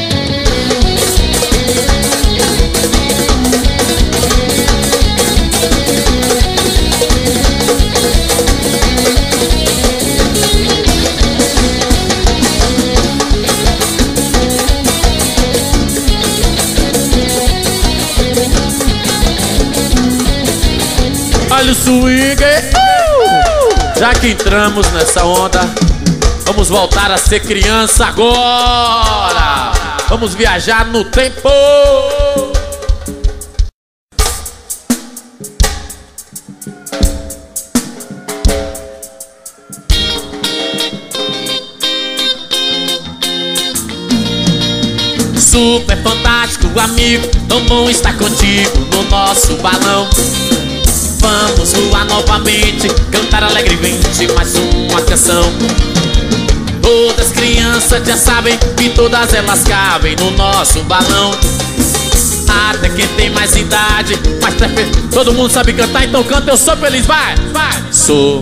Olha o swing, uh! Já que entramos nessa onda, vamos voltar a ser criança agora. Vamos viajar no tempo. Super fantástico, amigo, tão bom estar contigo no nosso balão. Vamos voar novamente, cantar alegremente mais uma canção. Todas as crianças já sabem que todas elas cabem no nosso balão. Até quem tem mais idade, mas todo mundo sabe cantar, então canta, eu sou feliz, vai, vai. Sou,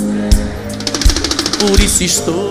por isso estou.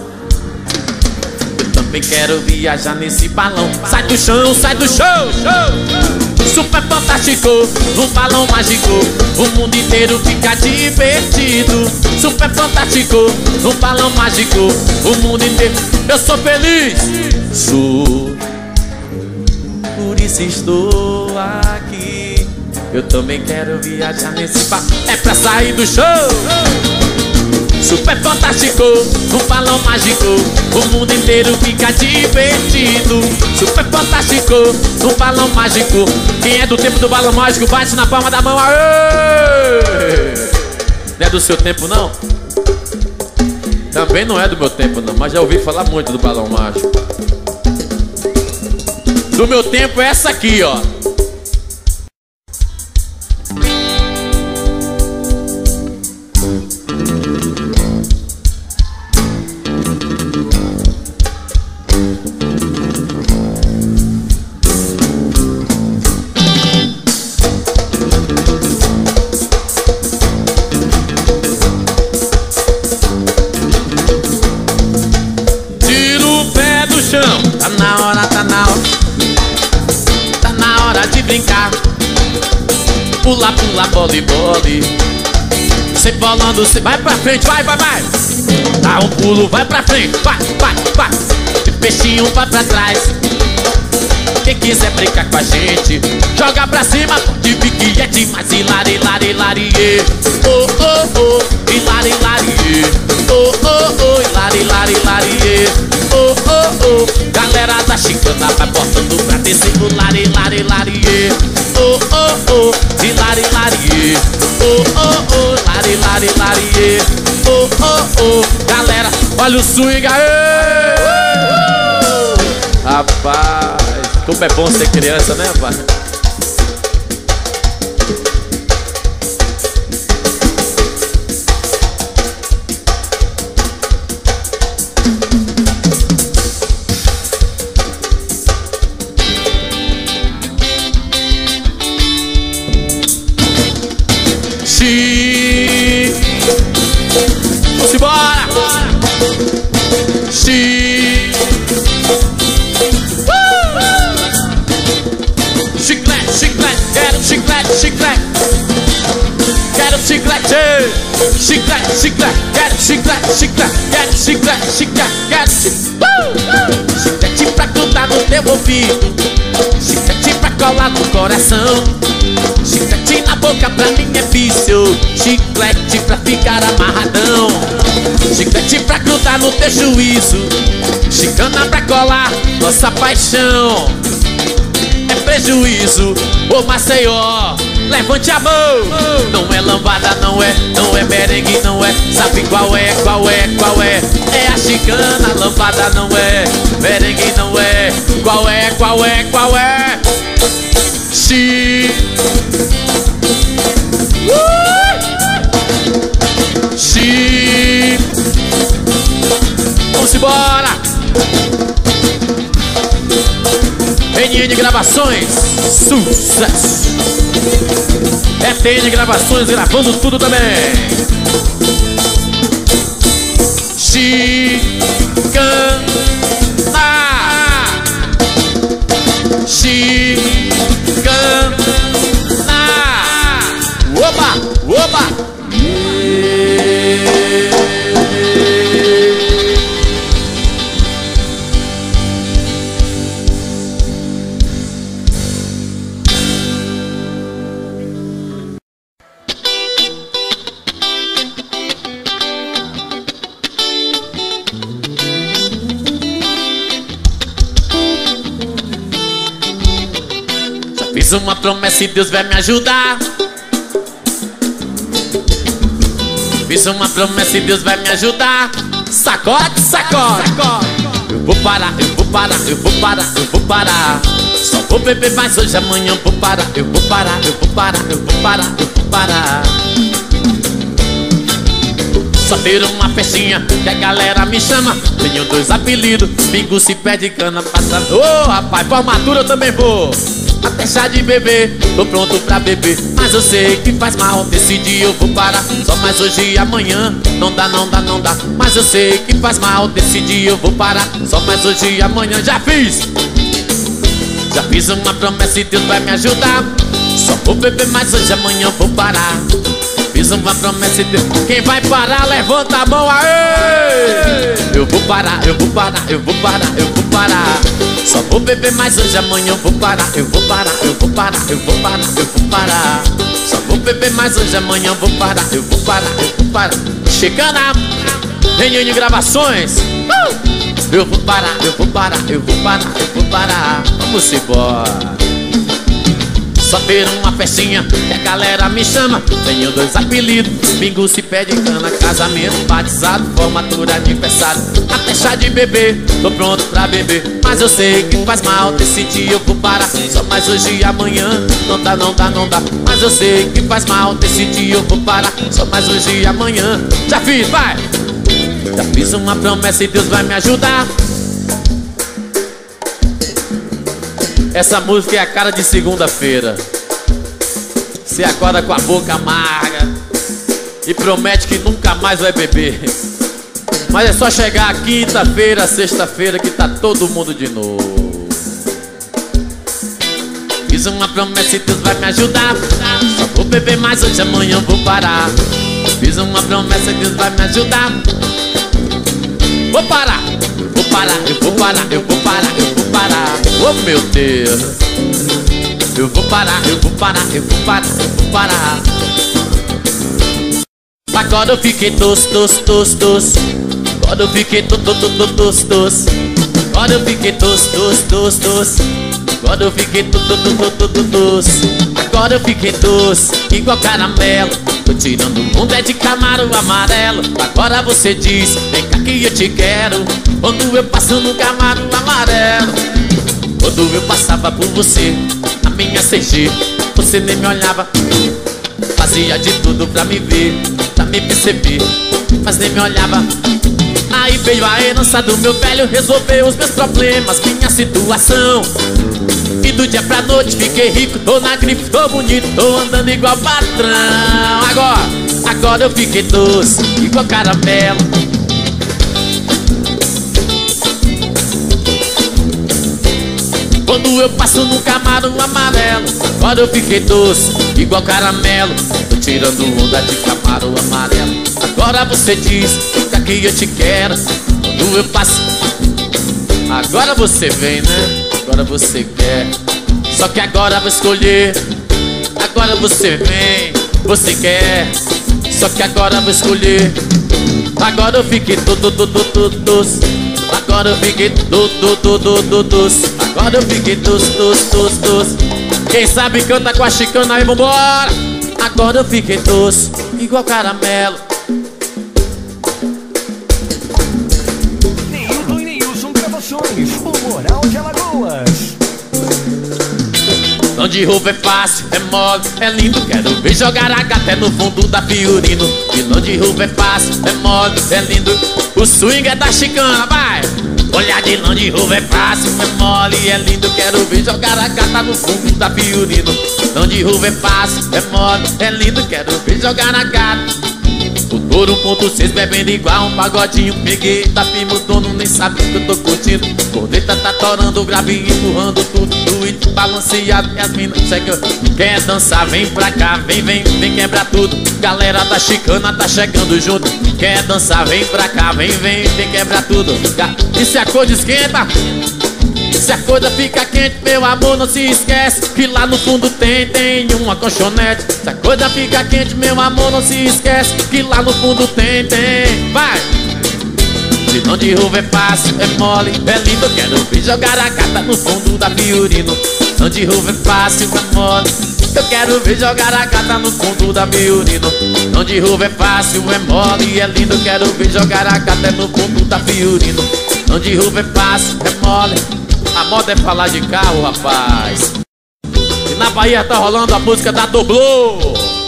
Eu também quero viajar nesse balão. Sai do chão, sai do chão, chão. Super fantástico, um balão mágico, o mundo inteiro fica divertido. Super fantástico, um balão mágico, o mundo inteiro. Eu sou feliz, sou, por isso estou aqui. Eu também quero viajar nesse balão. É pra sair do show. Super fantástico, um balão mágico, o mundo inteiro fica divertido. Super fantástico, um balão mágico. Quem é do tempo do balão mágico, bate na palma da mão. Aê! Não é do seu tempo, não? Também não é do meu tempo, não, mas já ouvi falar muito do balão mágico. Do meu tempo é essa aqui, ó. Tá na hora, tá na hora, tá na hora de brincar. Pula, pula, bole, bole. Cê bolando, cê vai pra frente, vai, vai, vai. Dá um pulo, vai pra frente, vai, vai, vai. De peixinho vai pra trás. Quem quiser brincar com a gente, joga pra cima, de bique é demais. Hilari, hilari, hilari, oh, oh, oh, hilari, hilari, oh, oh, oh, hilari, hilari, hilari, oh, oh, oh. Galera da chicana vai botando pra descer no lari, lari, lari, oh, oh, oh, hilari, hilari, oh, oh, oh, lari, lari, lari, oh, oh, oh. Galera, olha o swing aí. Rapaz, como é bom ser criança, né, pai? Xi, vamos embora. Xi, chiclete, chiclete, quero chiclete, chiclete, quero chiclete, chiclete, chiclete, quero chiclete, chiclete, quero chiclete, chiclete, quero chiclete, chiclete pra grudar no teu ouvido, chiclete pra colar no coração, chiclete na boca pra mim é vício, chiclete pra ficar amarradão, chiclete pra grudar no teu juízo, chicana pra colar nossa paixão. É prejuízo, ô Maceió, levante a mão. Não é lambada, não é, não é merengue, não é. Sabe qual é, qual é, qual é? É a chicana, lambada não é, merengue não é. Qual é, qual é, qual é? Xi, uh! Xi, vamos embora. N N Gravações, sucesso. É T N Gravações gravando tudo também. Chicana, Chicana, oba, oba. Fiz uma promessa e Deus vai me ajudar. Fiz uma promessa e Deus vai me ajudar. Sacode, sacode, sacode. Eu vou parar, eu vou parar, eu vou parar, eu vou parar. Só vou beber mais hoje, amanhã eu vou parar. Eu vou parar, eu vou parar, eu vou parar, eu vou parar. Só ter uma festinha que a galera me chama. Tenho dois apelidos, Bingo, se pede cana, passa. Ô, oh, rapaz, formatura eu também vou. Até chá de beber, tô pronto pra beber. Mas eu sei que faz mal, decidi eu vou parar. Só mais hoje e amanhã, não dá, não dá, não dá. Mas eu sei que faz mal, decidi eu vou parar. Só mais hoje e amanhã, já fiz. Já fiz uma promessa e Deus vai me ajudar. Só vou beber mais hoje, amanhã eu vou parar. Fiz uma promessa e Deus... Quem vai parar, levanta a mão, aê! Eu vou parar, eu vou parar, eu vou parar, eu vou parar. Só vou beber mais hoje, amanhã eu vou parar. Eu vou parar, eu vou parar, eu vou parar, eu vou parar. Só vou beber mais hoje, amanhã eu vou parar. Eu vou parar, eu vou parar. Chicana, reunião de gravações. uh! Eu vou parar, eu vou parar, eu vou parar, eu vou parar. Vamos embora. Só ter uma festinha que a galera me chama. Tenho dois apelidos, Bingo, se pede cana, casamento, batizado, formatura, aniversário. Até chá de beber, tô pronto pra beber. Mas eu sei que faz mal, decidi eu vou parar. Só mais hoje e amanhã, não dá, não dá, não dá. Mas eu sei que faz mal, decidi eu vou parar. Só mais hoje e amanhã, já fiz, vai! Já fiz uma promessa e Deus vai me ajudar. Essa música é a cara de segunda-feira. Você acorda com a boca amarga e promete que nunca mais vai beber. Mas é só chegar quinta-feira, sexta-feira que tá todo mundo de novo. Fiz uma promessa e Deus vai me ajudar. Só vou beber mais hoje, amanhã eu vou parar. Fiz uma promessa e Deus vai me ajudar. Vou parar, eu vou parar, eu vou parar, eu vou parar, eu vou parar. Oh meu Deus. Eu vou parar, eu vou parar, eu vou parar, eu vou parar. Agora eu fiquei doce, doce, doce, doce. Agora eu fiquei doce, doce, doce, doce. Agora eu fiquei doce, doce, doce, doce. Agora eu fiquei doce, doce, doce, doce. Agora eu fiquei doce, igual caramelo. Tô tirando o mundo é de Camaro amarelo. Agora você diz, vem cá que eu te quero. Quando eu passo no Camaro amarelo. Quando eu passava por você, na minha C G, você nem me olhava. Fazia de tudo pra me ver, pra me perceber, mas nem me olhava. Aí veio a herança do meu velho, resolveu os meus problemas, minha situação. E do dia pra noite fiquei rico, tô na grife, tô bonito, tô andando igual patrão. Agora, agora eu fiquei doce, igual caramelo. Quando eu passo no Camaro amarelo, agora eu fiquei doce, igual caramelo. Tô tirando onda de Camaro amarelo. Agora você diz, fica que eu te quero. Quando eu passo, agora você vem, né? Agora você quer. Só que agora eu vou escolher. Agora você vem, você quer. Só que agora eu vou escolher. Agora eu fiquei todo, todo, todo doce. Agora eu fiquei todo, todo, todo doce. Agora eu fiquei doce, doce, doce, doce. Quem sabe canta com a Chicana aí, vambora. Agora eu fiquei doce, igual caramelo. Neilton e Neilson Gravações, o Moral de Alagoas. Não de roupa é fácil, é mole, é lindo. Quero ver jogar a gata no fundo da Fiorino. De não de roupa é fácil, é mole, é lindo. O swing é da Chicana, vai! Olhar de Land Rover é fácil, é mole, é lindo. Quero ver jogar a gata no fundo da Fiorino. Land Rover é fácil, é mole, é lindo. Quero ver jogar a gata. O Toro um ponto seis bebendo igual um pagodinho. Peguei, tá firme, o dono nem sabe que eu tô curtindo. Corneta tá torando o grave, empurrando tudo. Doido, balanceado, e as minas chegam. Quer dançar, vem pra cá, vem, vem, vem quebrar tudo. Galera da Chicana tá chegando junto. Quer dançar, vem pra cá, vem, vem, vem quebrar tudo. E se a coisa esquenta, se a coisa fica quente, meu amor, não se esquece que lá no fundo tem, tem uma colchonete. Se a coisa fica quente, meu amor, não se esquece que lá no fundo tem, tem. Vai! De Land Rover é fácil, é mole, é lindo. Quero ver jogar a gata no fundo da Fiorino. Land Rover é fácil, é mole. Eu quero ver jogar a gata no fundo da Fiorino. Land Rover é fácil, é mole, é lindo. Quero ver jogar a gata no fundo da Fiorino. Land Rover é fácil, é mole. A moda é falar de carro, rapaz. E na Bahia tá rolando a música da Doblô.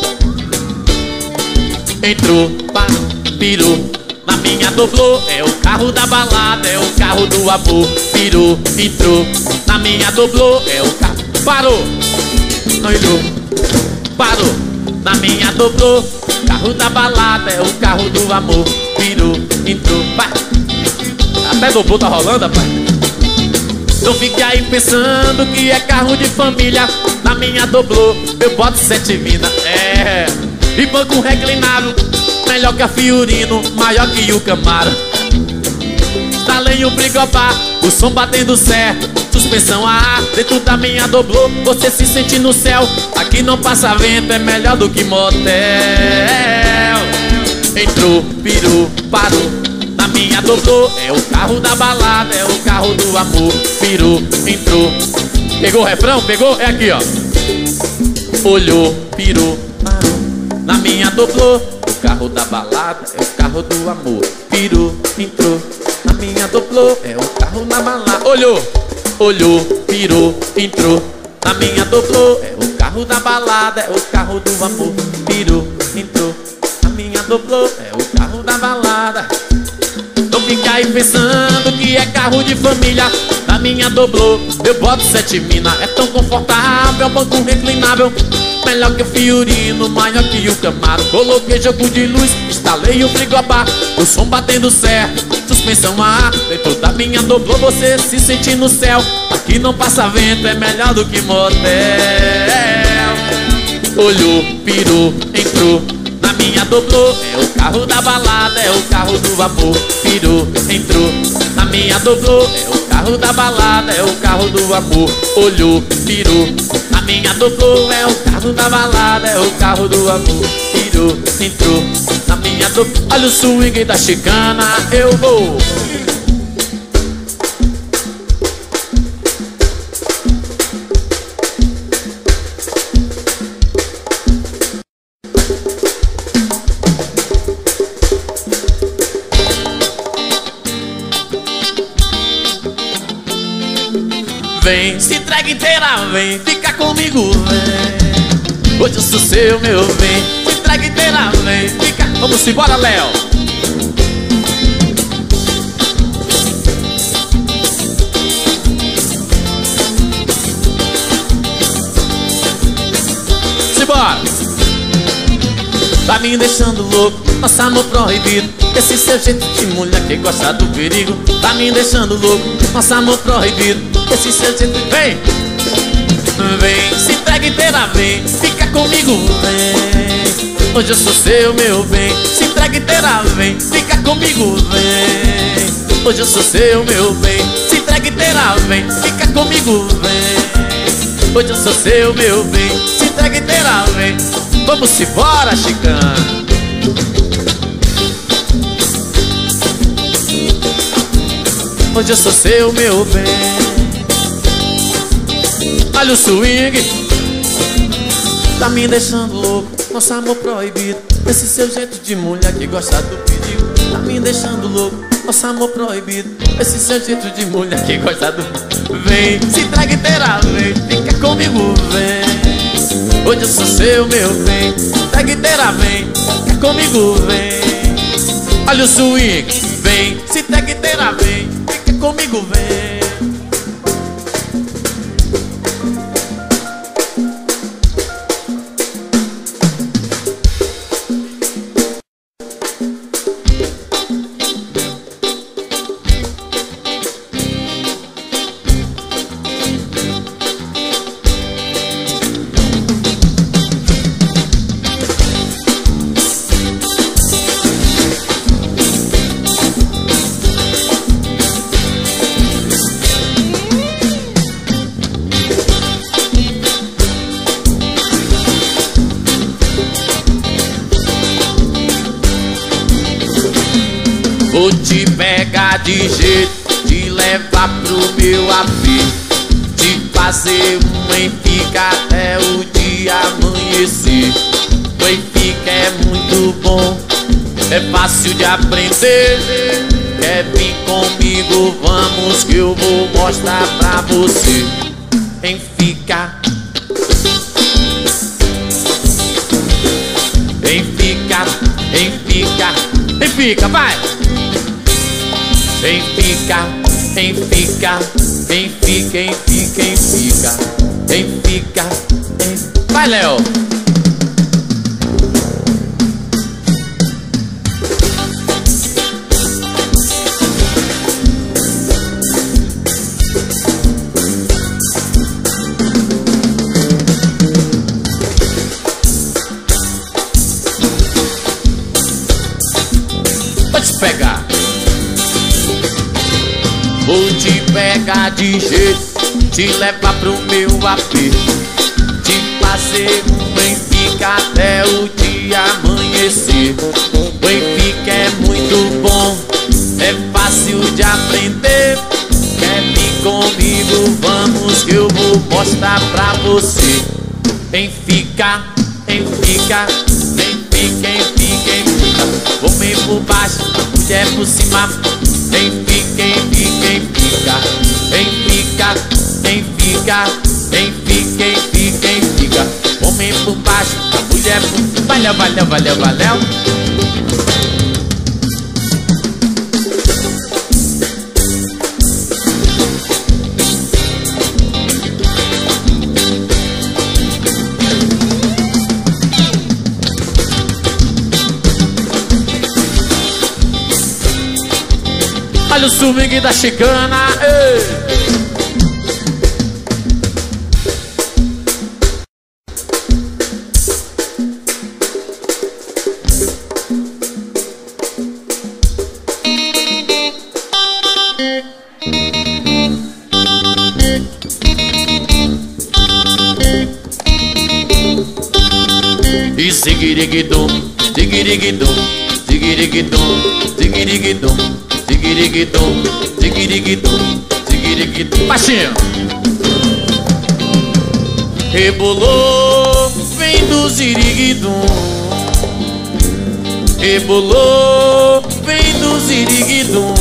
Entrou, pá, pirou. Na minha Doblô é o carro da balada, é o carro do amor. Pirou, entrou. Na minha Doblô é o carro. Parou, não entrou. Parou. Na minha Doblô, carro da balada, é o carro do amor. Pirou, entrou, pá. Até Doblô tá rolando, rapaz. Não fique aí pensando que é carro de família. Na minha Doblô eu boto sete minas. É, e banco reclinável, melhor que a Fiorino, maior que o Camaro. Instalei um frigobar, o som batendo certo. Suspensão a ar, dentro da minha Doblô você se sente no céu. Aqui não passa vento, é melhor do que motel. Entrou, virou, parou. Na minha Doblô é o carro da balada, é o carro do amor. Virou, entrou. Pegou o refrão? Pegou? É aqui, ó. Olhou, pirou, parou. Na minha Doblô, o carro da balada é o carro do amor. Virou, entrou. Na minha Doblô é o carro da balada. Olhou, olhou, pirou, entrou. Na minha Doblô é o carro da balada, é o carro do amor. Virou, entrou. Na minha Doblô é o carro da balada. Não fica aí pensando que é carro de família. Na minha Doblô eu boto sete mina. É tão confortável, é um banco reclinável, melhor que o Fiorino, maior que o Camaro. Coloquei jogo de luz, instalei o frigobar, o som batendo certo, suspensão a ar. Dentro da minha Doblô você se sente no céu. Aqui não passa vento, é melhor do que motel. Olhou, pirou, entrou. Na minha Doblô é o carro da balada, é o carro do amor. Pirou, entrou. Na minha Doblô é o carro da balada, é o carro do amor. Olhou, pirou. Na minha Doblô é o carro da balada, é o carro do amor. Pirou, entrou. Na minha Doblô, olha o swing da Chicana, eu vou. Vem, se entrega inteira, vem, fica comigo, vem. Hoje eu sou seu, meu bem. Se entrega inteira, vem, fica. Vamos embora, Léo. Simbora. Tá me deixando louco, nosso amor proibido. Esse seu jeito de mulher que gosta do perigo. Tá me deixando louco, nosso amor proibido. Esse seu jeito, vem. Vem, se entrega inteira, vem, fica comigo, vem. Hoje eu sou seu, meu bem. Se entrega inteira, vem, fica comigo, vem. Hoje eu sou seu, meu bem. Se entrega inteira, vem, fica comigo, vem. Hoje eu sou seu, meu bem. Se entrega inteira, vem. Vamos embora, Chicana. Hoje eu sou seu, meu bem. Olha o swing. Tá me deixando louco, nosso amor proibido. Esse seu jeito de mulher que gosta do perigo. Tá me deixando louco, nosso amor proibido. Esse seu jeito de mulher que gosta do... Vem, se entrega inteira, vem, fica comigo, vem. Hoje eu sou seu, meu bem. Se entrega inteira, vem, fica comigo, vem. Olha o swing. Vem, se entrega inteira, vem, fica comigo vem. Vou te pegar de jeito, te levar pro meu apê, te fazer um Benfica até o dia amanhecer. Benfica é muito bom, é fácil de aprender. Quer vir comigo? Vamos que eu vou mostrar pra você. Benfica, Benfica, Benfica, Benfica, vai! Benfica, Benfica, Benfica, Benfica, Benfica, Benfica, Benfica. Vai, Léo! Vou te pegar. Vou te pegar de jeito, te levar pro meu apê, te fazer um Benfica até o dia amanhecer. Benfica é muito bom, é fácil de aprender. Quer vir comigo? Vamos que eu vou mostrar pra você. Benfica, Benfica, Benfica, Benfica, Benfica. Homem por baixo, mulher por cima. Benfica, Benfica, Benfica, Benfica, Benfica, Benfica, Benfica. Homem por baixo, a mulher por... Valeu, valeu, valeu, valeu. Olha o swing da chicana, ei. E ziguiriguidum, ziguiriguidum, ziguiriguidum, ziguiriguidum, ziguiriguidum, ziguiriguidum, ziguiriguidum. Baixinho. Rebolou, vem do ziriguidum. Rebolou, vem do ziriguidum.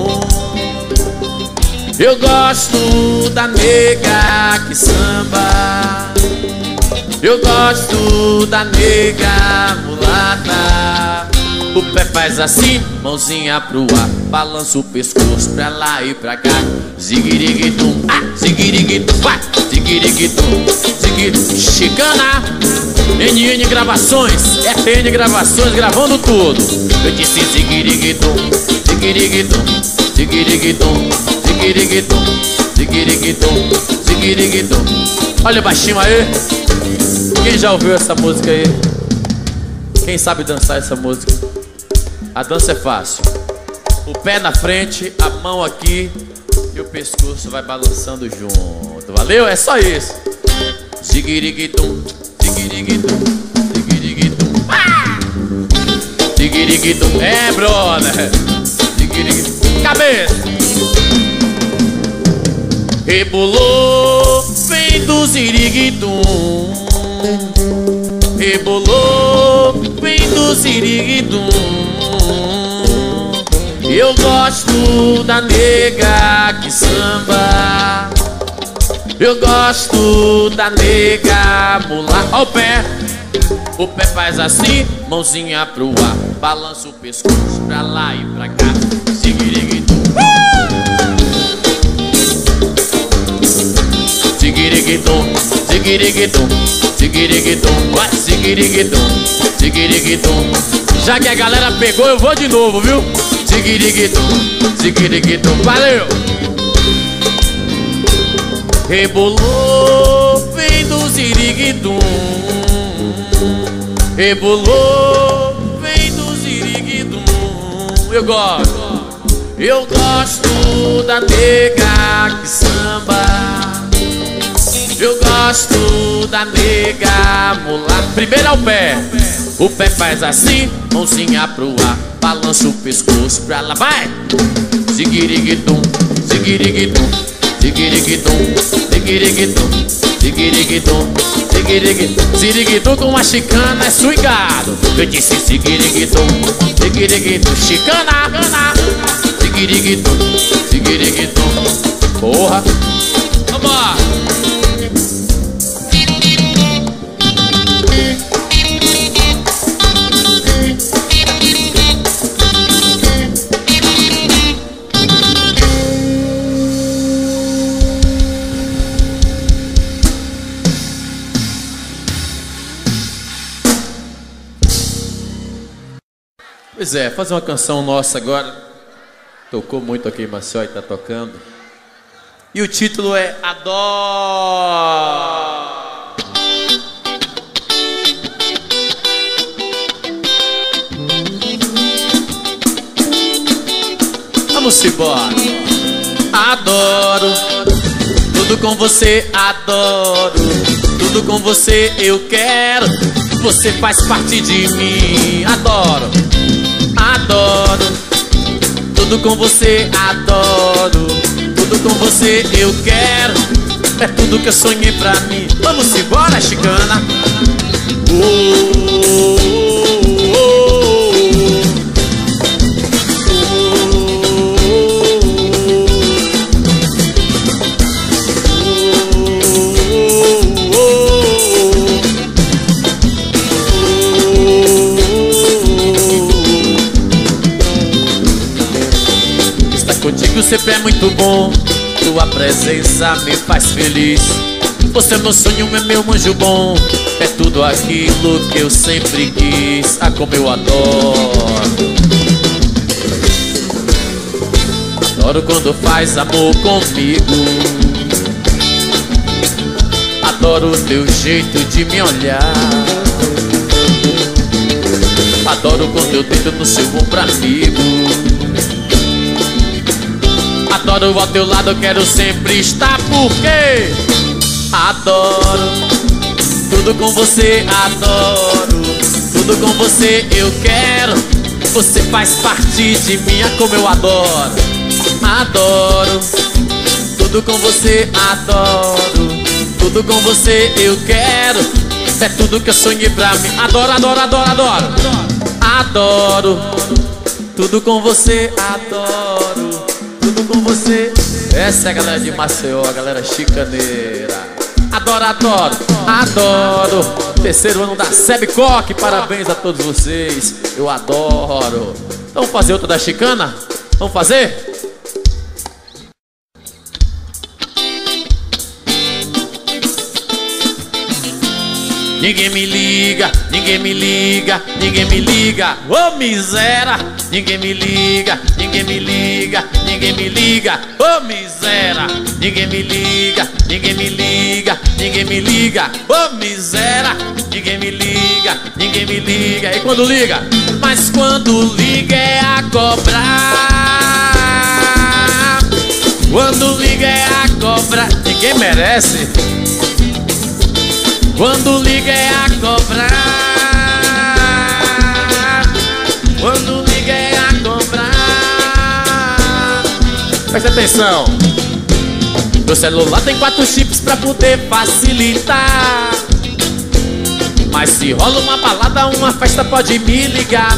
Eu gosto da nega que samba. Eu gosto da nega mulata. O pé faz assim, mãozinha pro ar, balança o pescoço pra lá e pra cá. Ziguiriguidum, ah, ziguiriguidum, vai, ziguiriguidum, ziguiriguidum. Chicana, N N Gravações, F N Gravações, gravando tudo. Eu disse ziguiriguidum, ziguiriguidum, ziguiriguidum, ziguiriguidum, ziguiriguidum, ziguiriguidum. Olha o baixinho aí. Quem já ouviu essa música aí? Quem sabe dançar essa música? A dança é fácil. O pé na frente, a mão aqui e o pescoço vai balançando junto. Valeu? É só isso. Ziguiriguidum, ziguiriguidum, ziguiriguidum. Ah! Ziguiriguidum. É, brother. Ziguiriguidum. Cabeça. Rebolou, vem do ziriguidum. Rebolou, vem do ziriguidum. Eu gosto da nega que samba. Eu gosto da nega mulata. Ó o pé. O pé faz assim, mãozinha pro ar, balança o pescoço pra lá e pra cá. Ziguiriguidum. Uh! Ziguiriguidum, ziguiriguidum, ziguiriguidum, vai, ziguiriguidum, ziguiriguidum. Já que a galera pegou, eu vou de novo, viu? Ziguiriguidum, ziguiriguidum, valeu! Rebolou, vem do ziriguidum. Rebolou, vem do ziriguidum. Eu gosto, eu gosto da nega que samba. Eu gosto da nega mulata. Primeiro ao pé, o pé faz assim, mãozinha pro ar, balança o pescoço pra lá, vai! Ziguiriguidum, ziguiriguidum, ziguiriguidum, ziguiriguidum, ziguiriguidum, ziguiriguidum. Ziriguidum com uma chicana é swingado. Eu disse ziguiriguidum, ziguiriguidum, chicana, ziguiriguidum, ziguiriguidum. Porra, vamos! Pois é, fazer uma canção nossa agora. Tocou muito aqui em Maceió e tá tocando. E o título é Adoro. Vamos embora. Adoro tudo com você, adoro tudo com você, eu quero. Você faz parte de mim. Adoro, adoro tudo com você, adoro tudo com você, eu quero. É tudo que eu sonhei pra mim. Vamos embora, chicana. Oh, oh, oh, contigo sempre é muito bom, tua presença me faz feliz. Você é meu sonho, é meu anjo bom, é tudo aquilo que eu sempre quis. Ah, como eu adoro. Adoro quando faz amor comigo. Adoro o teu jeito de me olhar. Adoro quando eu deito no seu ombro amigo. Adoro ao teu lado, eu quero sempre estar, porque adoro tudo com você, adoro tudo com você, eu quero. Você faz parte de mim, é como eu adoro. Adoro tudo com você, adoro tudo com você, eu quero. É tudo que eu sonhei pra mim. Adoro, adoro, adoro, adoro. Adoro tudo com você, adoro tudo com você. Essa é a galera de Maceió, a galera chicaneira. Adoro, adoro, adoro. Terceiro ano da Sebcock, parabéns a todos vocês. Eu adoro. Vamos fazer outra da chicana? Vamos fazer? Ninguém me liga, ninguém me liga, ninguém me liga, ô oh, miséria. Ninguém me liga, ninguém me liga, ninguém me liga, ô oh, miséria. Ninguém me liga, ninguém me liga, ninguém me liga, ô oh, miséria. Ninguém me liga, ninguém me liga. E quando liga? Mas quando liga é a cobrar. Quando liga é a cobrar. Ninguém merece. Quando liga é a cobrar. Quando liga é a cobrar. Presta atenção. Meu celular tem quatro chips pra poder facilitar. Mas se rola uma balada, uma festa, pode me ligar.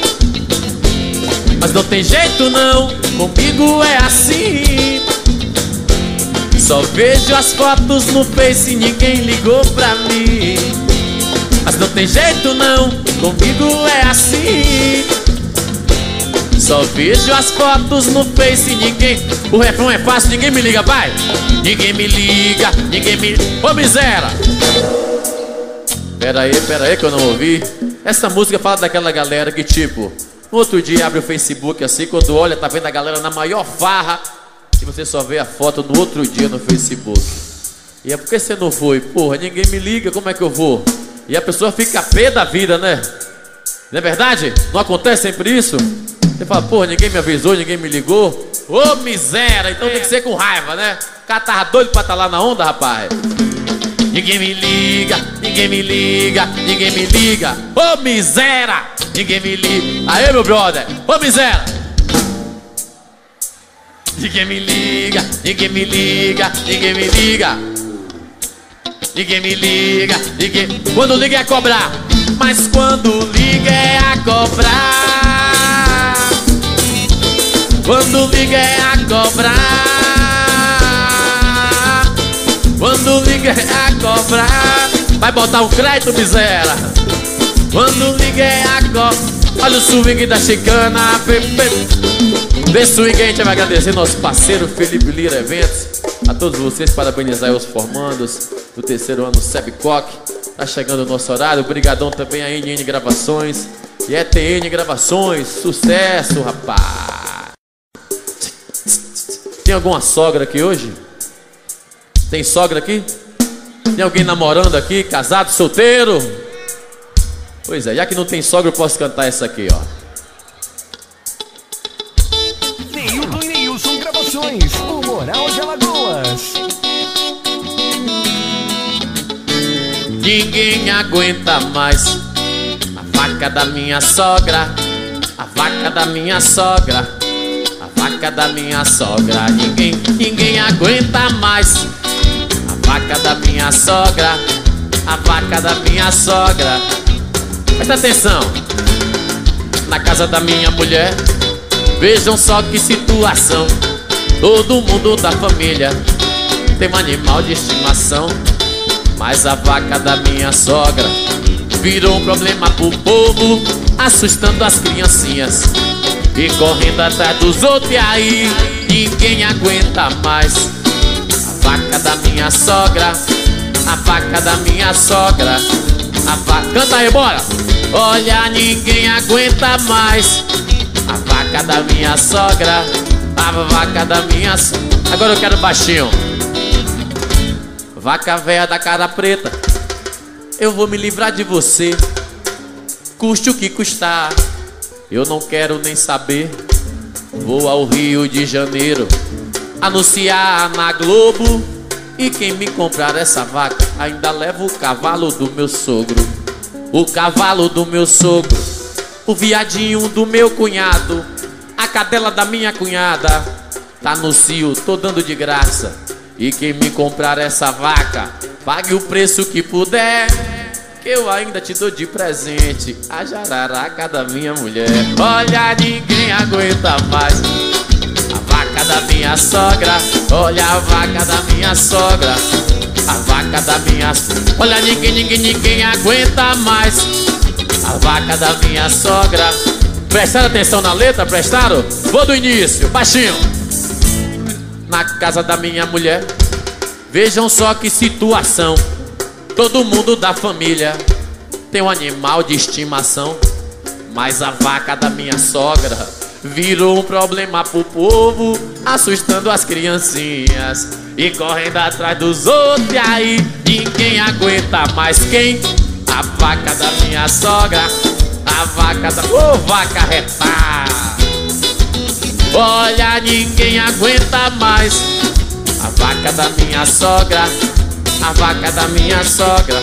Mas não tem jeito não, comigo é assim. Só vejo as fotos no Face e ninguém ligou pra mim. Mas não tem jeito não, comigo é assim. Só vejo as fotos no Face e ninguém. O refrão é fácil, ninguém me liga, vai. Ninguém me liga, ninguém me... Ô, miséria. Pera aí, pera aí que eu não ouvi. Essa música fala daquela galera que tipo, no outro dia abre o Facebook assim, quando olha tá vendo a galera na maior farra e você só vê a foto no outro dia no Facebook. E é porque você não foi? Porra, ninguém me liga, como é que eu vou? E a pessoa fica pé da vida, né? Não é verdade? Não acontece sempre isso? Você fala, porra, ninguém me avisou, ninguém me ligou. Ô, miséria, então tem que ser com raiva, né? O cara tava doido pra estar lá na onda, rapaz. Ninguém me liga, ninguém me liga, ninguém me liga. Ô, miséria, ninguém me liga. Aê, meu brother, ô, miséria. Ninguém me liga, ninguém me liga, ninguém me liga. Ninguém me liga, ninguém... Quando liga é cobrar. Mas quando liga é a cobrar. Quando liga é a cobrar. Quando liga é a cobrar. Vai botar um crédito, miséria. Quando liga é a cobrar. Olha o swing da chicana. Desse swing a gente vai agradecer nosso parceiro Felipe Lira Eventos. A todos vocês, parabenizar os formandos do terceiro ano Sebcoc. Tá chegando o nosso horário. Obrigadão também a N N Gravações e E T N Gravações. Sucesso, rapaz. Tem alguma sogra aqui hoje? Tem sogra aqui? Tem alguém namorando aqui? Casado, solteiro? Pois é, já que não tem sogra, eu posso cantar essa aqui, ó. Neilton e Neilson Gravações, o Moral de Alagoas. Ninguém aguenta mais a vaca da minha sogra, a vaca da minha sogra, a vaca da minha sogra. Ninguém, ninguém aguenta mais a vaca da minha sogra, a vaca da minha sogra. Presta atenção. Na casa da minha mulher, vejam só que situação. Todo mundo da família tem um animal de estimação, mas a vaca da minha sogra virou um problema pro povo, assustando as criancinhas e correndo atrás dos outros. E aí ninguém aguenta mais a vaca da minha sogra, a vaca da minha sogra, a vaca... Canta aí, bora! Olha, ninguém aguenta mais a vaca da minha sogra, a vaca da minha sogra. Agora eu quero baixinho. Vaca véia da cara preta, eu vou me livrar de você, custe o que custar. Eu não quero nem saber. Vou ao Rio de Janeiro anunciar na Globo, e quem me comprar essa vaca ainda leva o cavalo do meu sogro, o cavalo do meu sogro, o viadinho do meu cunhado, a cadela da minha cunhada. Tá no cio, tô dando de graça. E quem me comprar essa vaca, pague o preço que puder, que eu ainda te dou de presente a jararaca da minha mulher. Olha, ninguém aguenta mais a vaca da minha sogra. Olha a vaca da minha sogra, a vaca da minha... Olha, ninguém, ninguém, ninguém aguenta mais a vaca da minha sogra. Prestaram atenção na letra? Prestaram? Vou do início, baixinho. Na casa da minha mulher, vejam só que situação. Todo mundo da família tem um animal de estimação, mas a vaca da minha sogra virou um problema pro povo, assustando as criancinhas e correndo atrás dos outros. E aí ninguém aguenta mais quem? A vaca da minha sogra, a vaca da... Ô, oh, vaca retada. Olha, ninguém aguenta mais a vaca da minha sogra, a vaca da minha sogra.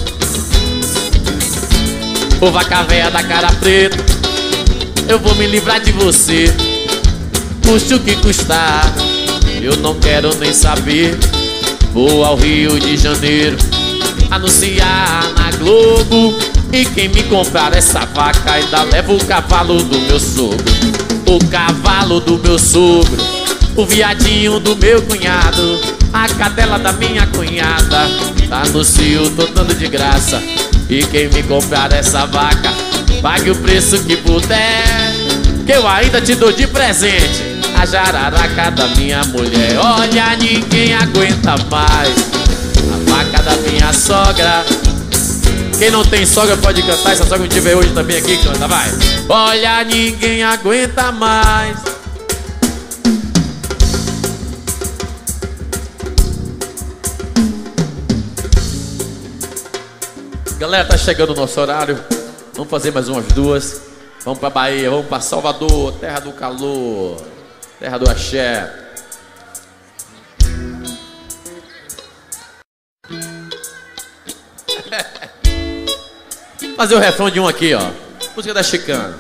Ô, vaca véia da cara preta, eu vou me livrar de você, custe o que custar. Eu não quero nem saber. Vou ao Rio de Janeiro anunciar na Globo, e quem me comprar essa vaca ainda leva o cavalo do meu sogro, o cavalo do meu sogro, o viadinho do meu cunhado, a cadela da minha cunhada. Tá no cio, tô dando de graça. E quem me comprar essa vaca, pague o preço que puder, que que eu ainda te dou de presente. A jararaca da minha mulher, olha, ninguém aguenta mais. A vaca da minha sogra. Quem não tem sogra pode cantar. Essa sogra que tiver hoje também aqui, canta, vai. Olha, ninguém aguenta mais. Galera, tá chegando o nosso horário. Vamos fazer mais umas duas. Vamos pra Bahia, vamos pra Salvador, terra do calor, terra do axé. Fazer o refrão de um aqui, ó. Música da Chicana.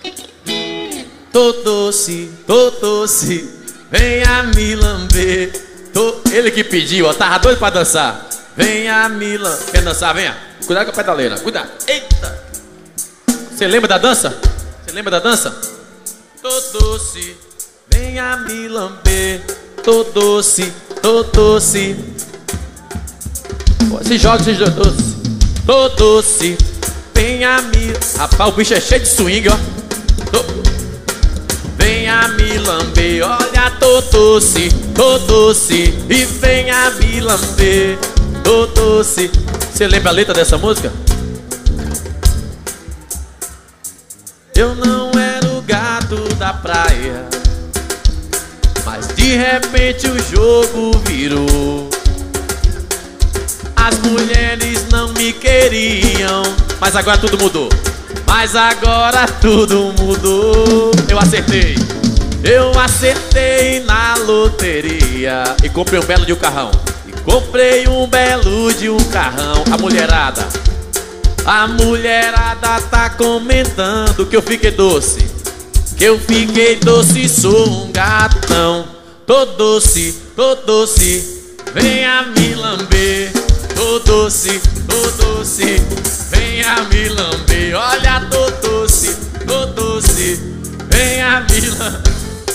Tô doce, tô doce, venha me lamber. Tô... Ele que pediu, ó, tava doido pra dançar. Venha me lamber. Quer dançar? Venha. Cuidado com a pedaleira, cuidado. Eita. Você lembra da dança? Você lembra da dança? Tô doce, venha me lamber. Tô doce, tô doce. Se joga, se joga, doce. Tô doce, venha me... Rapaz, o bicho é cheio de swing, ó. Tô... Venha me lamber, olha, tô doce, tô doce. E venha me lamber, tô doce. Você lembra a letra dessa música? Eu não era o gato da praia, mas de repente o jogo virou. As mulheres não me queriam, mas agora tudo mudou. Mas agora tudo mudou. Eu acertei, eu acertei na loteria e comprei um belo de um carrão. E comprei um belo de um carrão. A mulherada, a mulherada tá comentando que eu fiquei doce, que eu fiquei doce, sou um gatão. Tô doce, tô doce, venha me lamber. Tô doce, tô doce, venha me lamber. Olha, tô doce, tô doce, venha me lamber.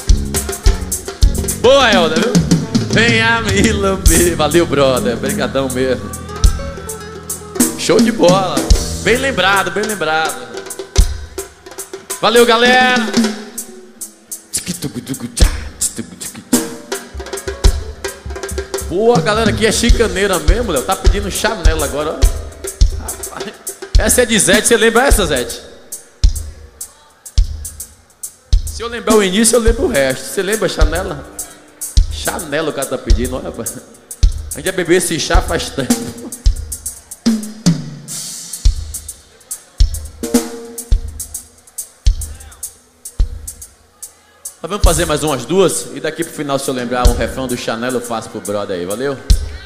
Boa, Helder, viu? Venha me lamber. Valeu, brother, brigadão mesmo. Show de bola. Bem lembrado, bem lembrado. Valeu, galera. Pô, a galera aqui é chicaneira mesmo, Léo. Tá pedindo Chanel agora, ó. Rapaz. Essa é de Zete. Você lembra essa, Zete? Se eu lembrar o início, eu lembro o resto. Você lembra Chanel? Chanel o cara tá pedindo, olha, rapaz. A gente já bebeu esse chá faz tempo. Nós vamos fazer mais umas duas. E daqui pro final, se eu lembrar um refrão do Chanel, eu faço pro brother aí, valeu?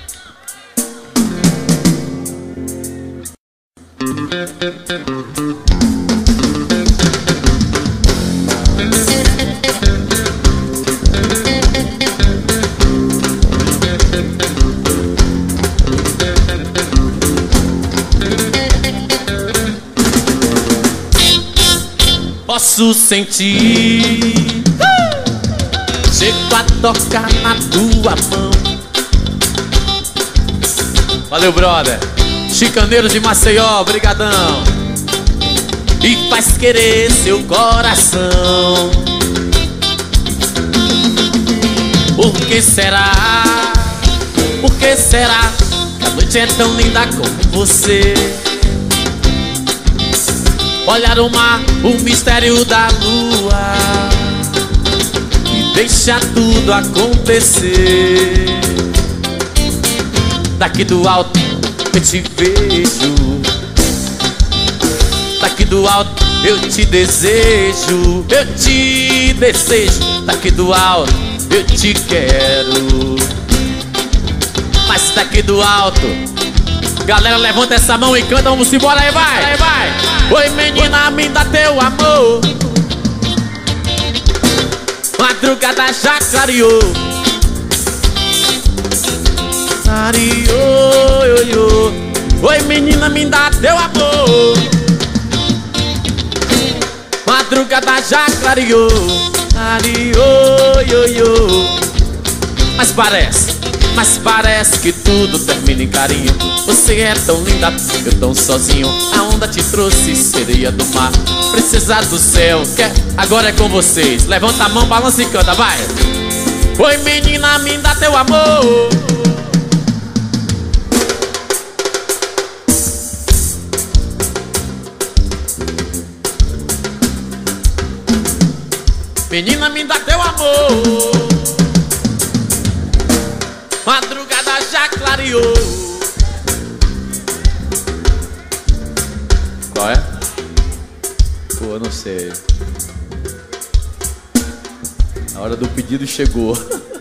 Posso sentir, chego a tocar na tua mão. Valeu, brother. Chicaneiros de Maceió, brigadão. E faz querer seu coração. Por que será? Por que será que a noite é tão linda como você? Olhar o mar, o mistério da lua e deixa tudo acontecer. Daqui do alto eu te vejo, daqui do alto eu te desejo, eu te desejo. Daqui do alto eu te quero, mas daqui do alto, galera, levanta essa mão e canta, vamos embora, aí vai, aí vai. Oi, menina, me dá teu amor. Madrugada já clareou. Clareou, oi, oi. Oi, menina, me dá teu amor. Madrugada já clareou. Clareou, oi, oi. Mas parece, mas parece que tudo termina em carinho. Você é tão linda, eu tão sozinho. A onda te trouxe, sereia do mar, princesa do céu, quer? Agora é com vocês. Levanta a mão, balança e canta, vai. Oi menina, me dá teu amor. Menina, me dá teu amor. Madrugada já clareou. Qual é? Pô, eu não sei. A hora do pedido chegou.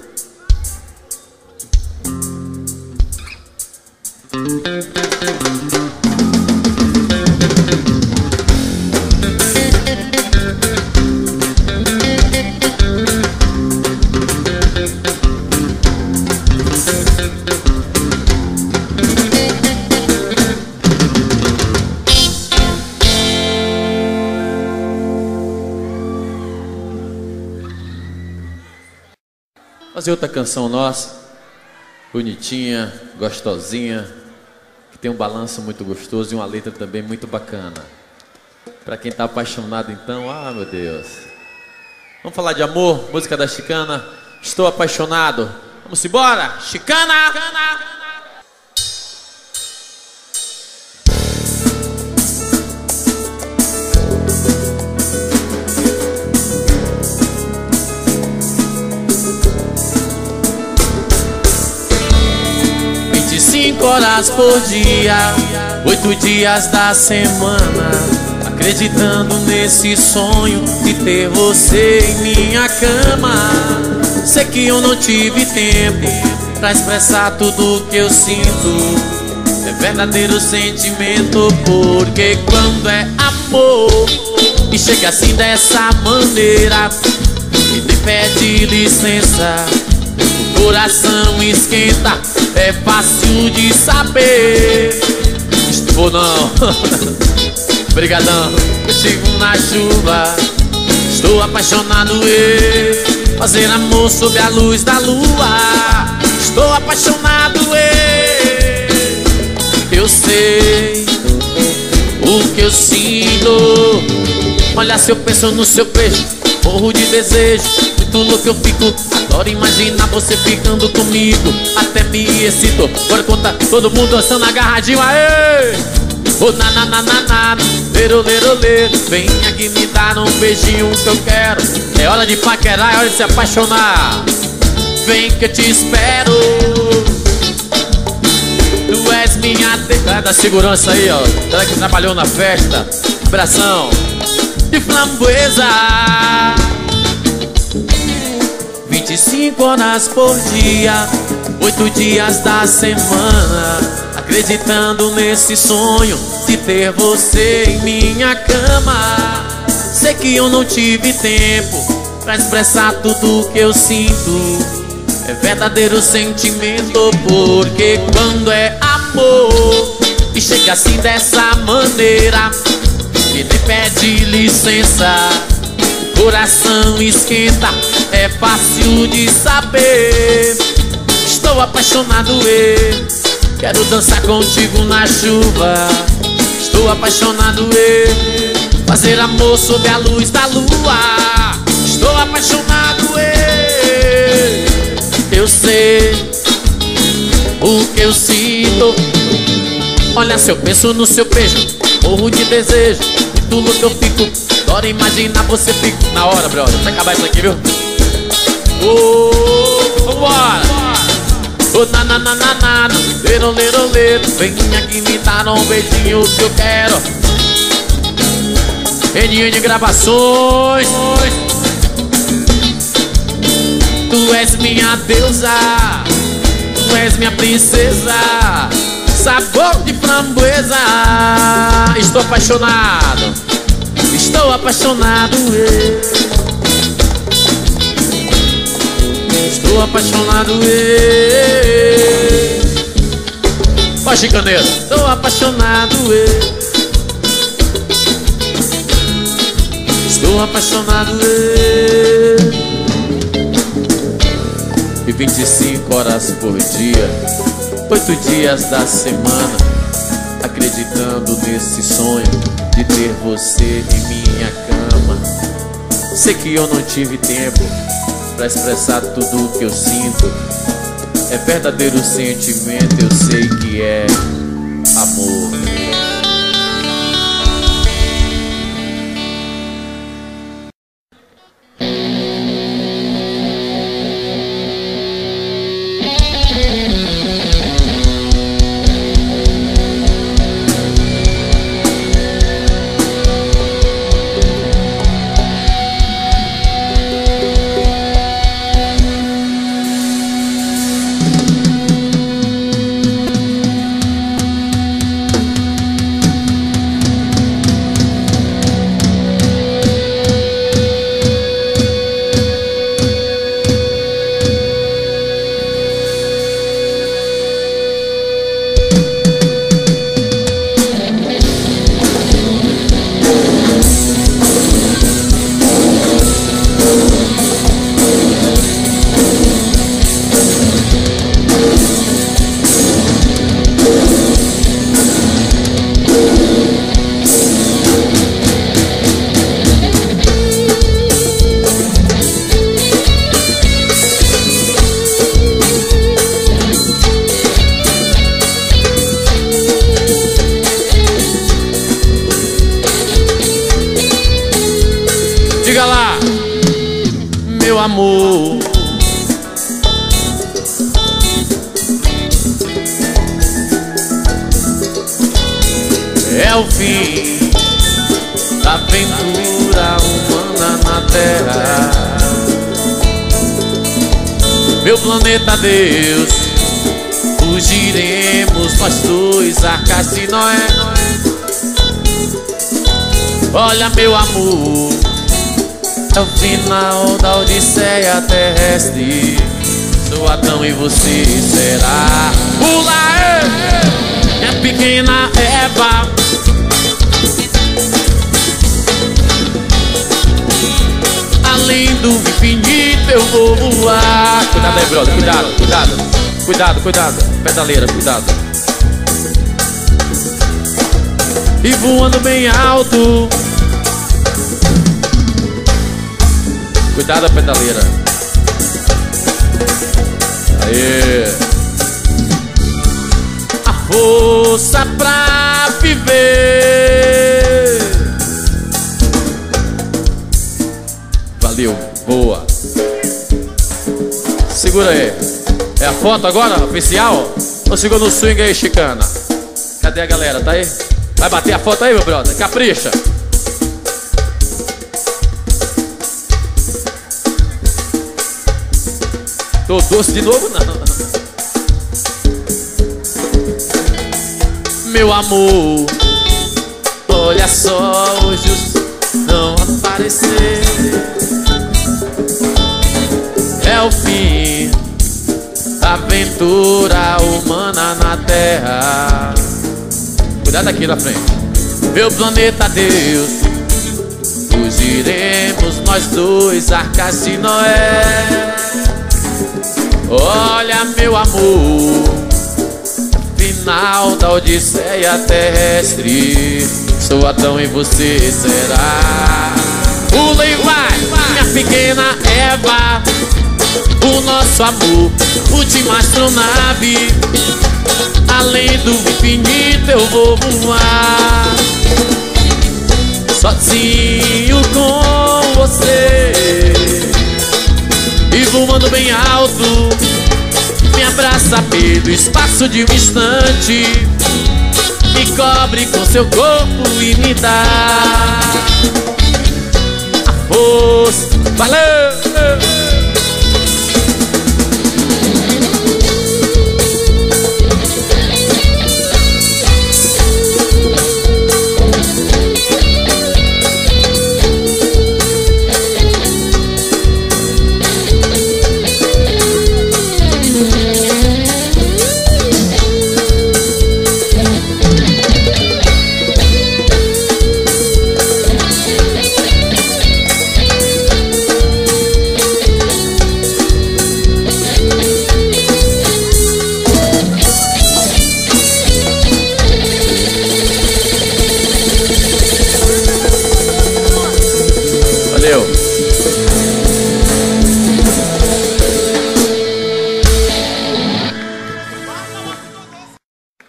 Fazer outra canção nossa, bonitinha, gostosinha, que tem um balanço muito gostoso e uma letra também muito bacana. Pra quem tá apaixonado então, ah meu Deus. Vamos falar de amor, música da Chicana, Estou Apaixonado. Vamos embora, Chicana! Chicana! Cinco horas por dia, oito dias da semana, acreditando nesse sonho de ter você em minha cama. Sei que eu não tive tempo pra expressar tudo que eu sinto. É verdadeiro sentimento, porque quando é amor e chega assim dessa maneira e nem pede licença, o coração esquenta, é fácil de saber. Estou não. Brigadão. Contigo na chuva, estou apaixonado e fazer amor sob a luz da lua. Estou apaixonado e eu sei o que eu sinto. Olha, se eu penso no seu beijo, morro de desejo, muito louco eu fico. Adoro imaginar você ficando comigo, até me excito. Bora contar, todo mundo dançando agarradinho, aê! Oh, na na na na na, lero lero lero. Vem aqui me dar um beijinho que eu quero. É hora de paquerar, é hora de se apaixonar. Vem que eu te espero. Tu és minha tecla da segurança aí, ó. Ela que trabalhou na festa. Abração de framboesa. Vinte e cinco horas por dia, oito dias da semana, acreditando nesse sonho de ter você em minha cama. Sei que eu não tive tempo pra expressar tudo que eu sinto. É verdadeiro sentimento, porque quando é amor e chega assim dessa maneira e nem pede licença, o coração esquenta, é fácil de saber. Estou apaixonado e quero dançar contigo na chuva. Estou apaixonado e fazer amor sob a luz da lua. Estou apaixonado e eu sei o que eu sinto. Olha, se eu penso no seu beijo, morro de desejo, tudo que eu fico. Adoro imaginar você fica na hora, brother. Vamos acabar isso aqui, viu? Oh, vambora! Oh, na na na na na, lero lero lero. Vem aqui me dar um beijinho que eu quero. N N Gravações. Tu és minha deusa, tu és minha princesa, sabor de framboesa. Estou apaixonado, estou apaixonado, eu. Estou apaixonado, eu. Ó, chicaneiro. Estou apaixonado, eu. Estou apaixonado, eu. E vinte e cinco horas por dia, oito dias da semana, acreditando nesse sonho de ter você em minha cama. Sei que eu não tive tempo pra expressar tudo o que eu sinto. É verdadeiro sentimento, eu sei que é amor. Diga lá, meu amor. É o fim da aventura humana na Terra. Meu planeta Deus, fugiremos nós dois, Arcas de Noé. Olha, meu amor, é o final da odisseia terrestre. Sou Adão e você será. Pula, ei, minha pequena Eva. Além do infinito eu vou voar. Cuidado aí, brother, cuidado, cuidado. Cuidado, cuidado, pedaleira, cuidado. E voando bem alto. Cuidado a pedaleira. Aê. A força pra viver. Valeu, boa. Segura aí. É a foto agora, oficial? Ou segura no swing aí, chicana? Cadê a galera? Tá aí? Vai bater a foto aí, meu brother? Capricha. Tô doce de novo? Não. Meu amor, olha só, hoje não aparecer. É o fim da aventura humana na Terra. Cuidado aqui na frente. Meu planeta Deus, fugiremos nós dois, Arcas de Noé. Olha, meu amor, final da odisseia terrestre. Sou Adão e você será. Pula e vai, minha pequena Eva. O nosso amor, última astronave. Além do infinito eu vou voar. Sozinho com você. E voando bem alto, me abraça pelo espaço de um instante. Me cobre com seu corpo e me dá a força. Valeu!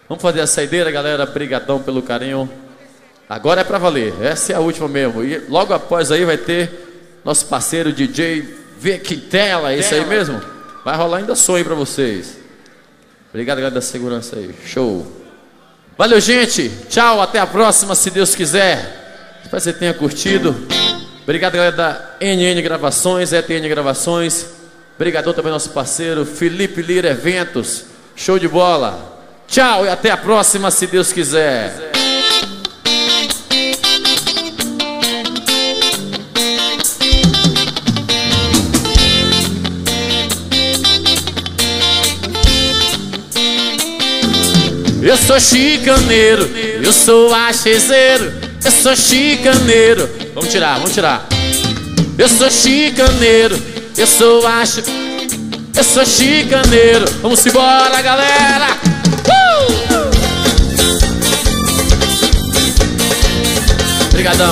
Vamos fazer a saideira, galera. Brigadão pelo carinho. Agora é pra valer. Essa é a última mesmo. E logo após aí vai ter nosso parceiro D J Vequitela. É isso aí mesmo? Vai rolar ainda som aí pra vocês. Obrigado, galera da segurança aí. Show. Valeu, gente. Tchau. Até a próxima, se Deus quiser. Espero que você tenha curtido. Obrigado, galera da N N Gravações, E T N Gravações. Obrigadão também nosso parceiro Felipe Lira Eventos. Show de bola. Tchau e até a próxima, se Deus quiser. Eu sou chicaneiro, eu sou achezeiro, eu sou chicaneiro. Vamos tirar, vamos tirar. Eu sou chicaneiro, eu sou ache... Eu sou chicaneiro. Vamos embora, galera. Uh! Obrigadão.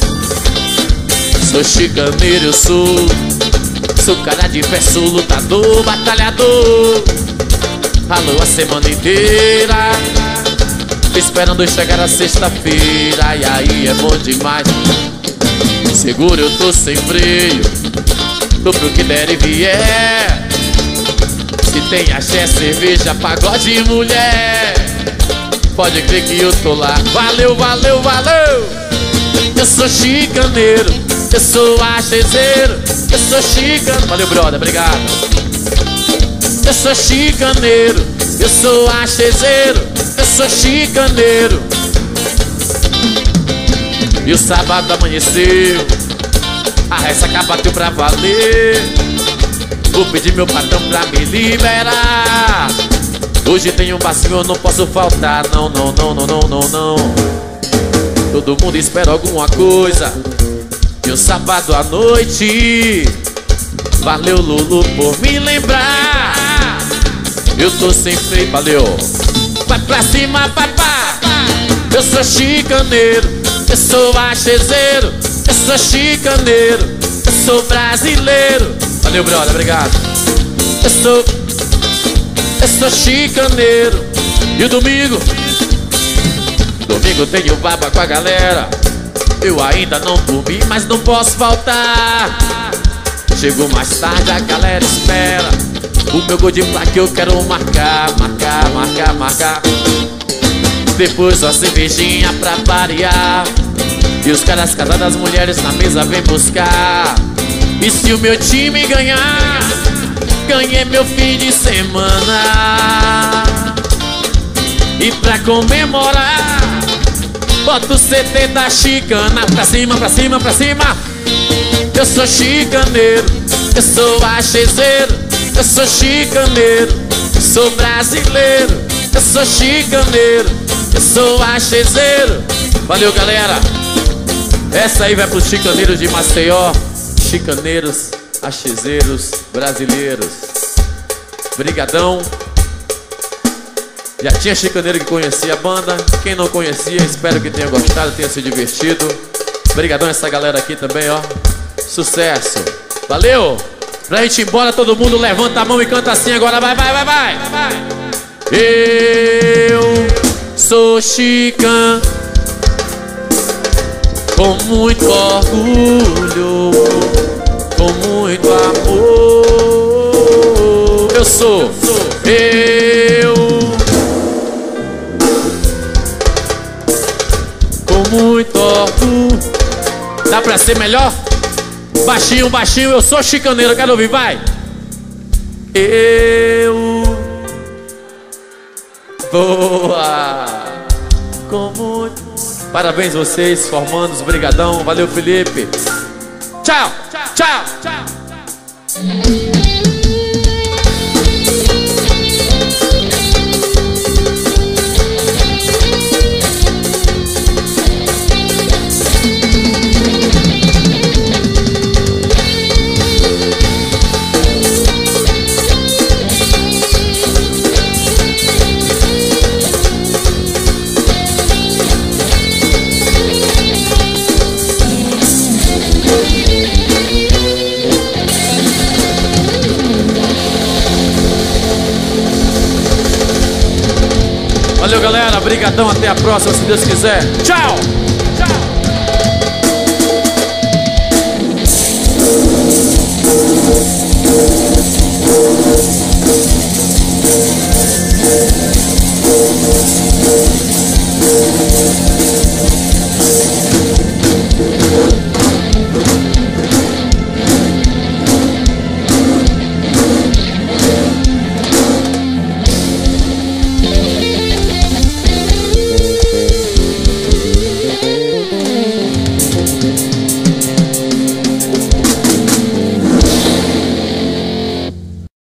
Sou chicaneiro, eu sou. Sou cara de verso, lutador, batalhador. Falou a semana inteira, esperando chegar a sexta-feira. E aí é bom demais. Seguro, eu tô sem freio, tô pro que der e vier. Se tem axé, cerveja, pagode e mulher, pode crer que eu tô lá. Valeu, valeu, valeu. Eu sou chicaneiro, eu sou achezeiro, eu sou chicaneiro. Valeu, brother, obrigado. Eu sou chicaneiro, eu sou achezeiro, eu sou chicaneiro. E o sábado amanheceu, a ressaca bateu pra valer. Vou pedir meu patrão pra me liberar. Hoje tem um passinho, eu não posso faltar. Não, não, não, não, não, não, não. Todo mundo espera alguma coisa. E o sábado à noite, valeu, Lulu, por me lembrar. Eu tô sem freio, valeu. Vai pra cima, papá. Eu sou chicaneiro, eu sou achezeiro, eu sou chicaneiro, eu sou brasileiro. Valeu, brother, obrigado. Eu sou, eu sou chicaneiro. E o domingo? Domingo tenho baba com a galera. Eu ainda não dormi, mas não posso faltar. Chego mais tarde, a galera espera o meu gol de placa, eu quero marcar, marcar, marcar, marcar. Depois uma cervejinha pra variar. E os caras casados, as mulheres na mesa vem buscar. E se o meu time ganhar, ganhei meu fim de semana. E pra comemorar, bota o C T da chicana. Pra cima, pra cima, pra cima. Eu sou chicaneiro, eu sou achezeiro, eu sou chicaneiro, eu sou brasileiro, eu sou chicaneiro, eu sou achezeiro. Valeu, galera. Essa aí vai pros chicaneiros de Maceió. Chicaneiros, achezeiros, brasileiros. Brigadão. Já tinha chicaneiro que conhecia a banda. Quem não conhecia, espero que tenha gostado, tenha se divertido. Brigadão essa galera aqui também, ó. Sucesso. Valeu. Pra gente ir embora, todo mundo levanta a mão e canta assim agora. Vai, vai, vai, vai, vai. Eu sou chican, com muito orgulho, com muito amor. Eu sou, eu, com muito orgulho. Dá pra ser melhor? Baixinho, baixinho, eu sou chicaneiro, quero ouvir, vai. Eu, boa, com muito. Parabéns vocês, formandos, brigadão, valeu Felipe. Tchau, tchau, tchau, tchau. Valeu, galera. Brigadão. Até a próxima, se Deus quiser. Tchau!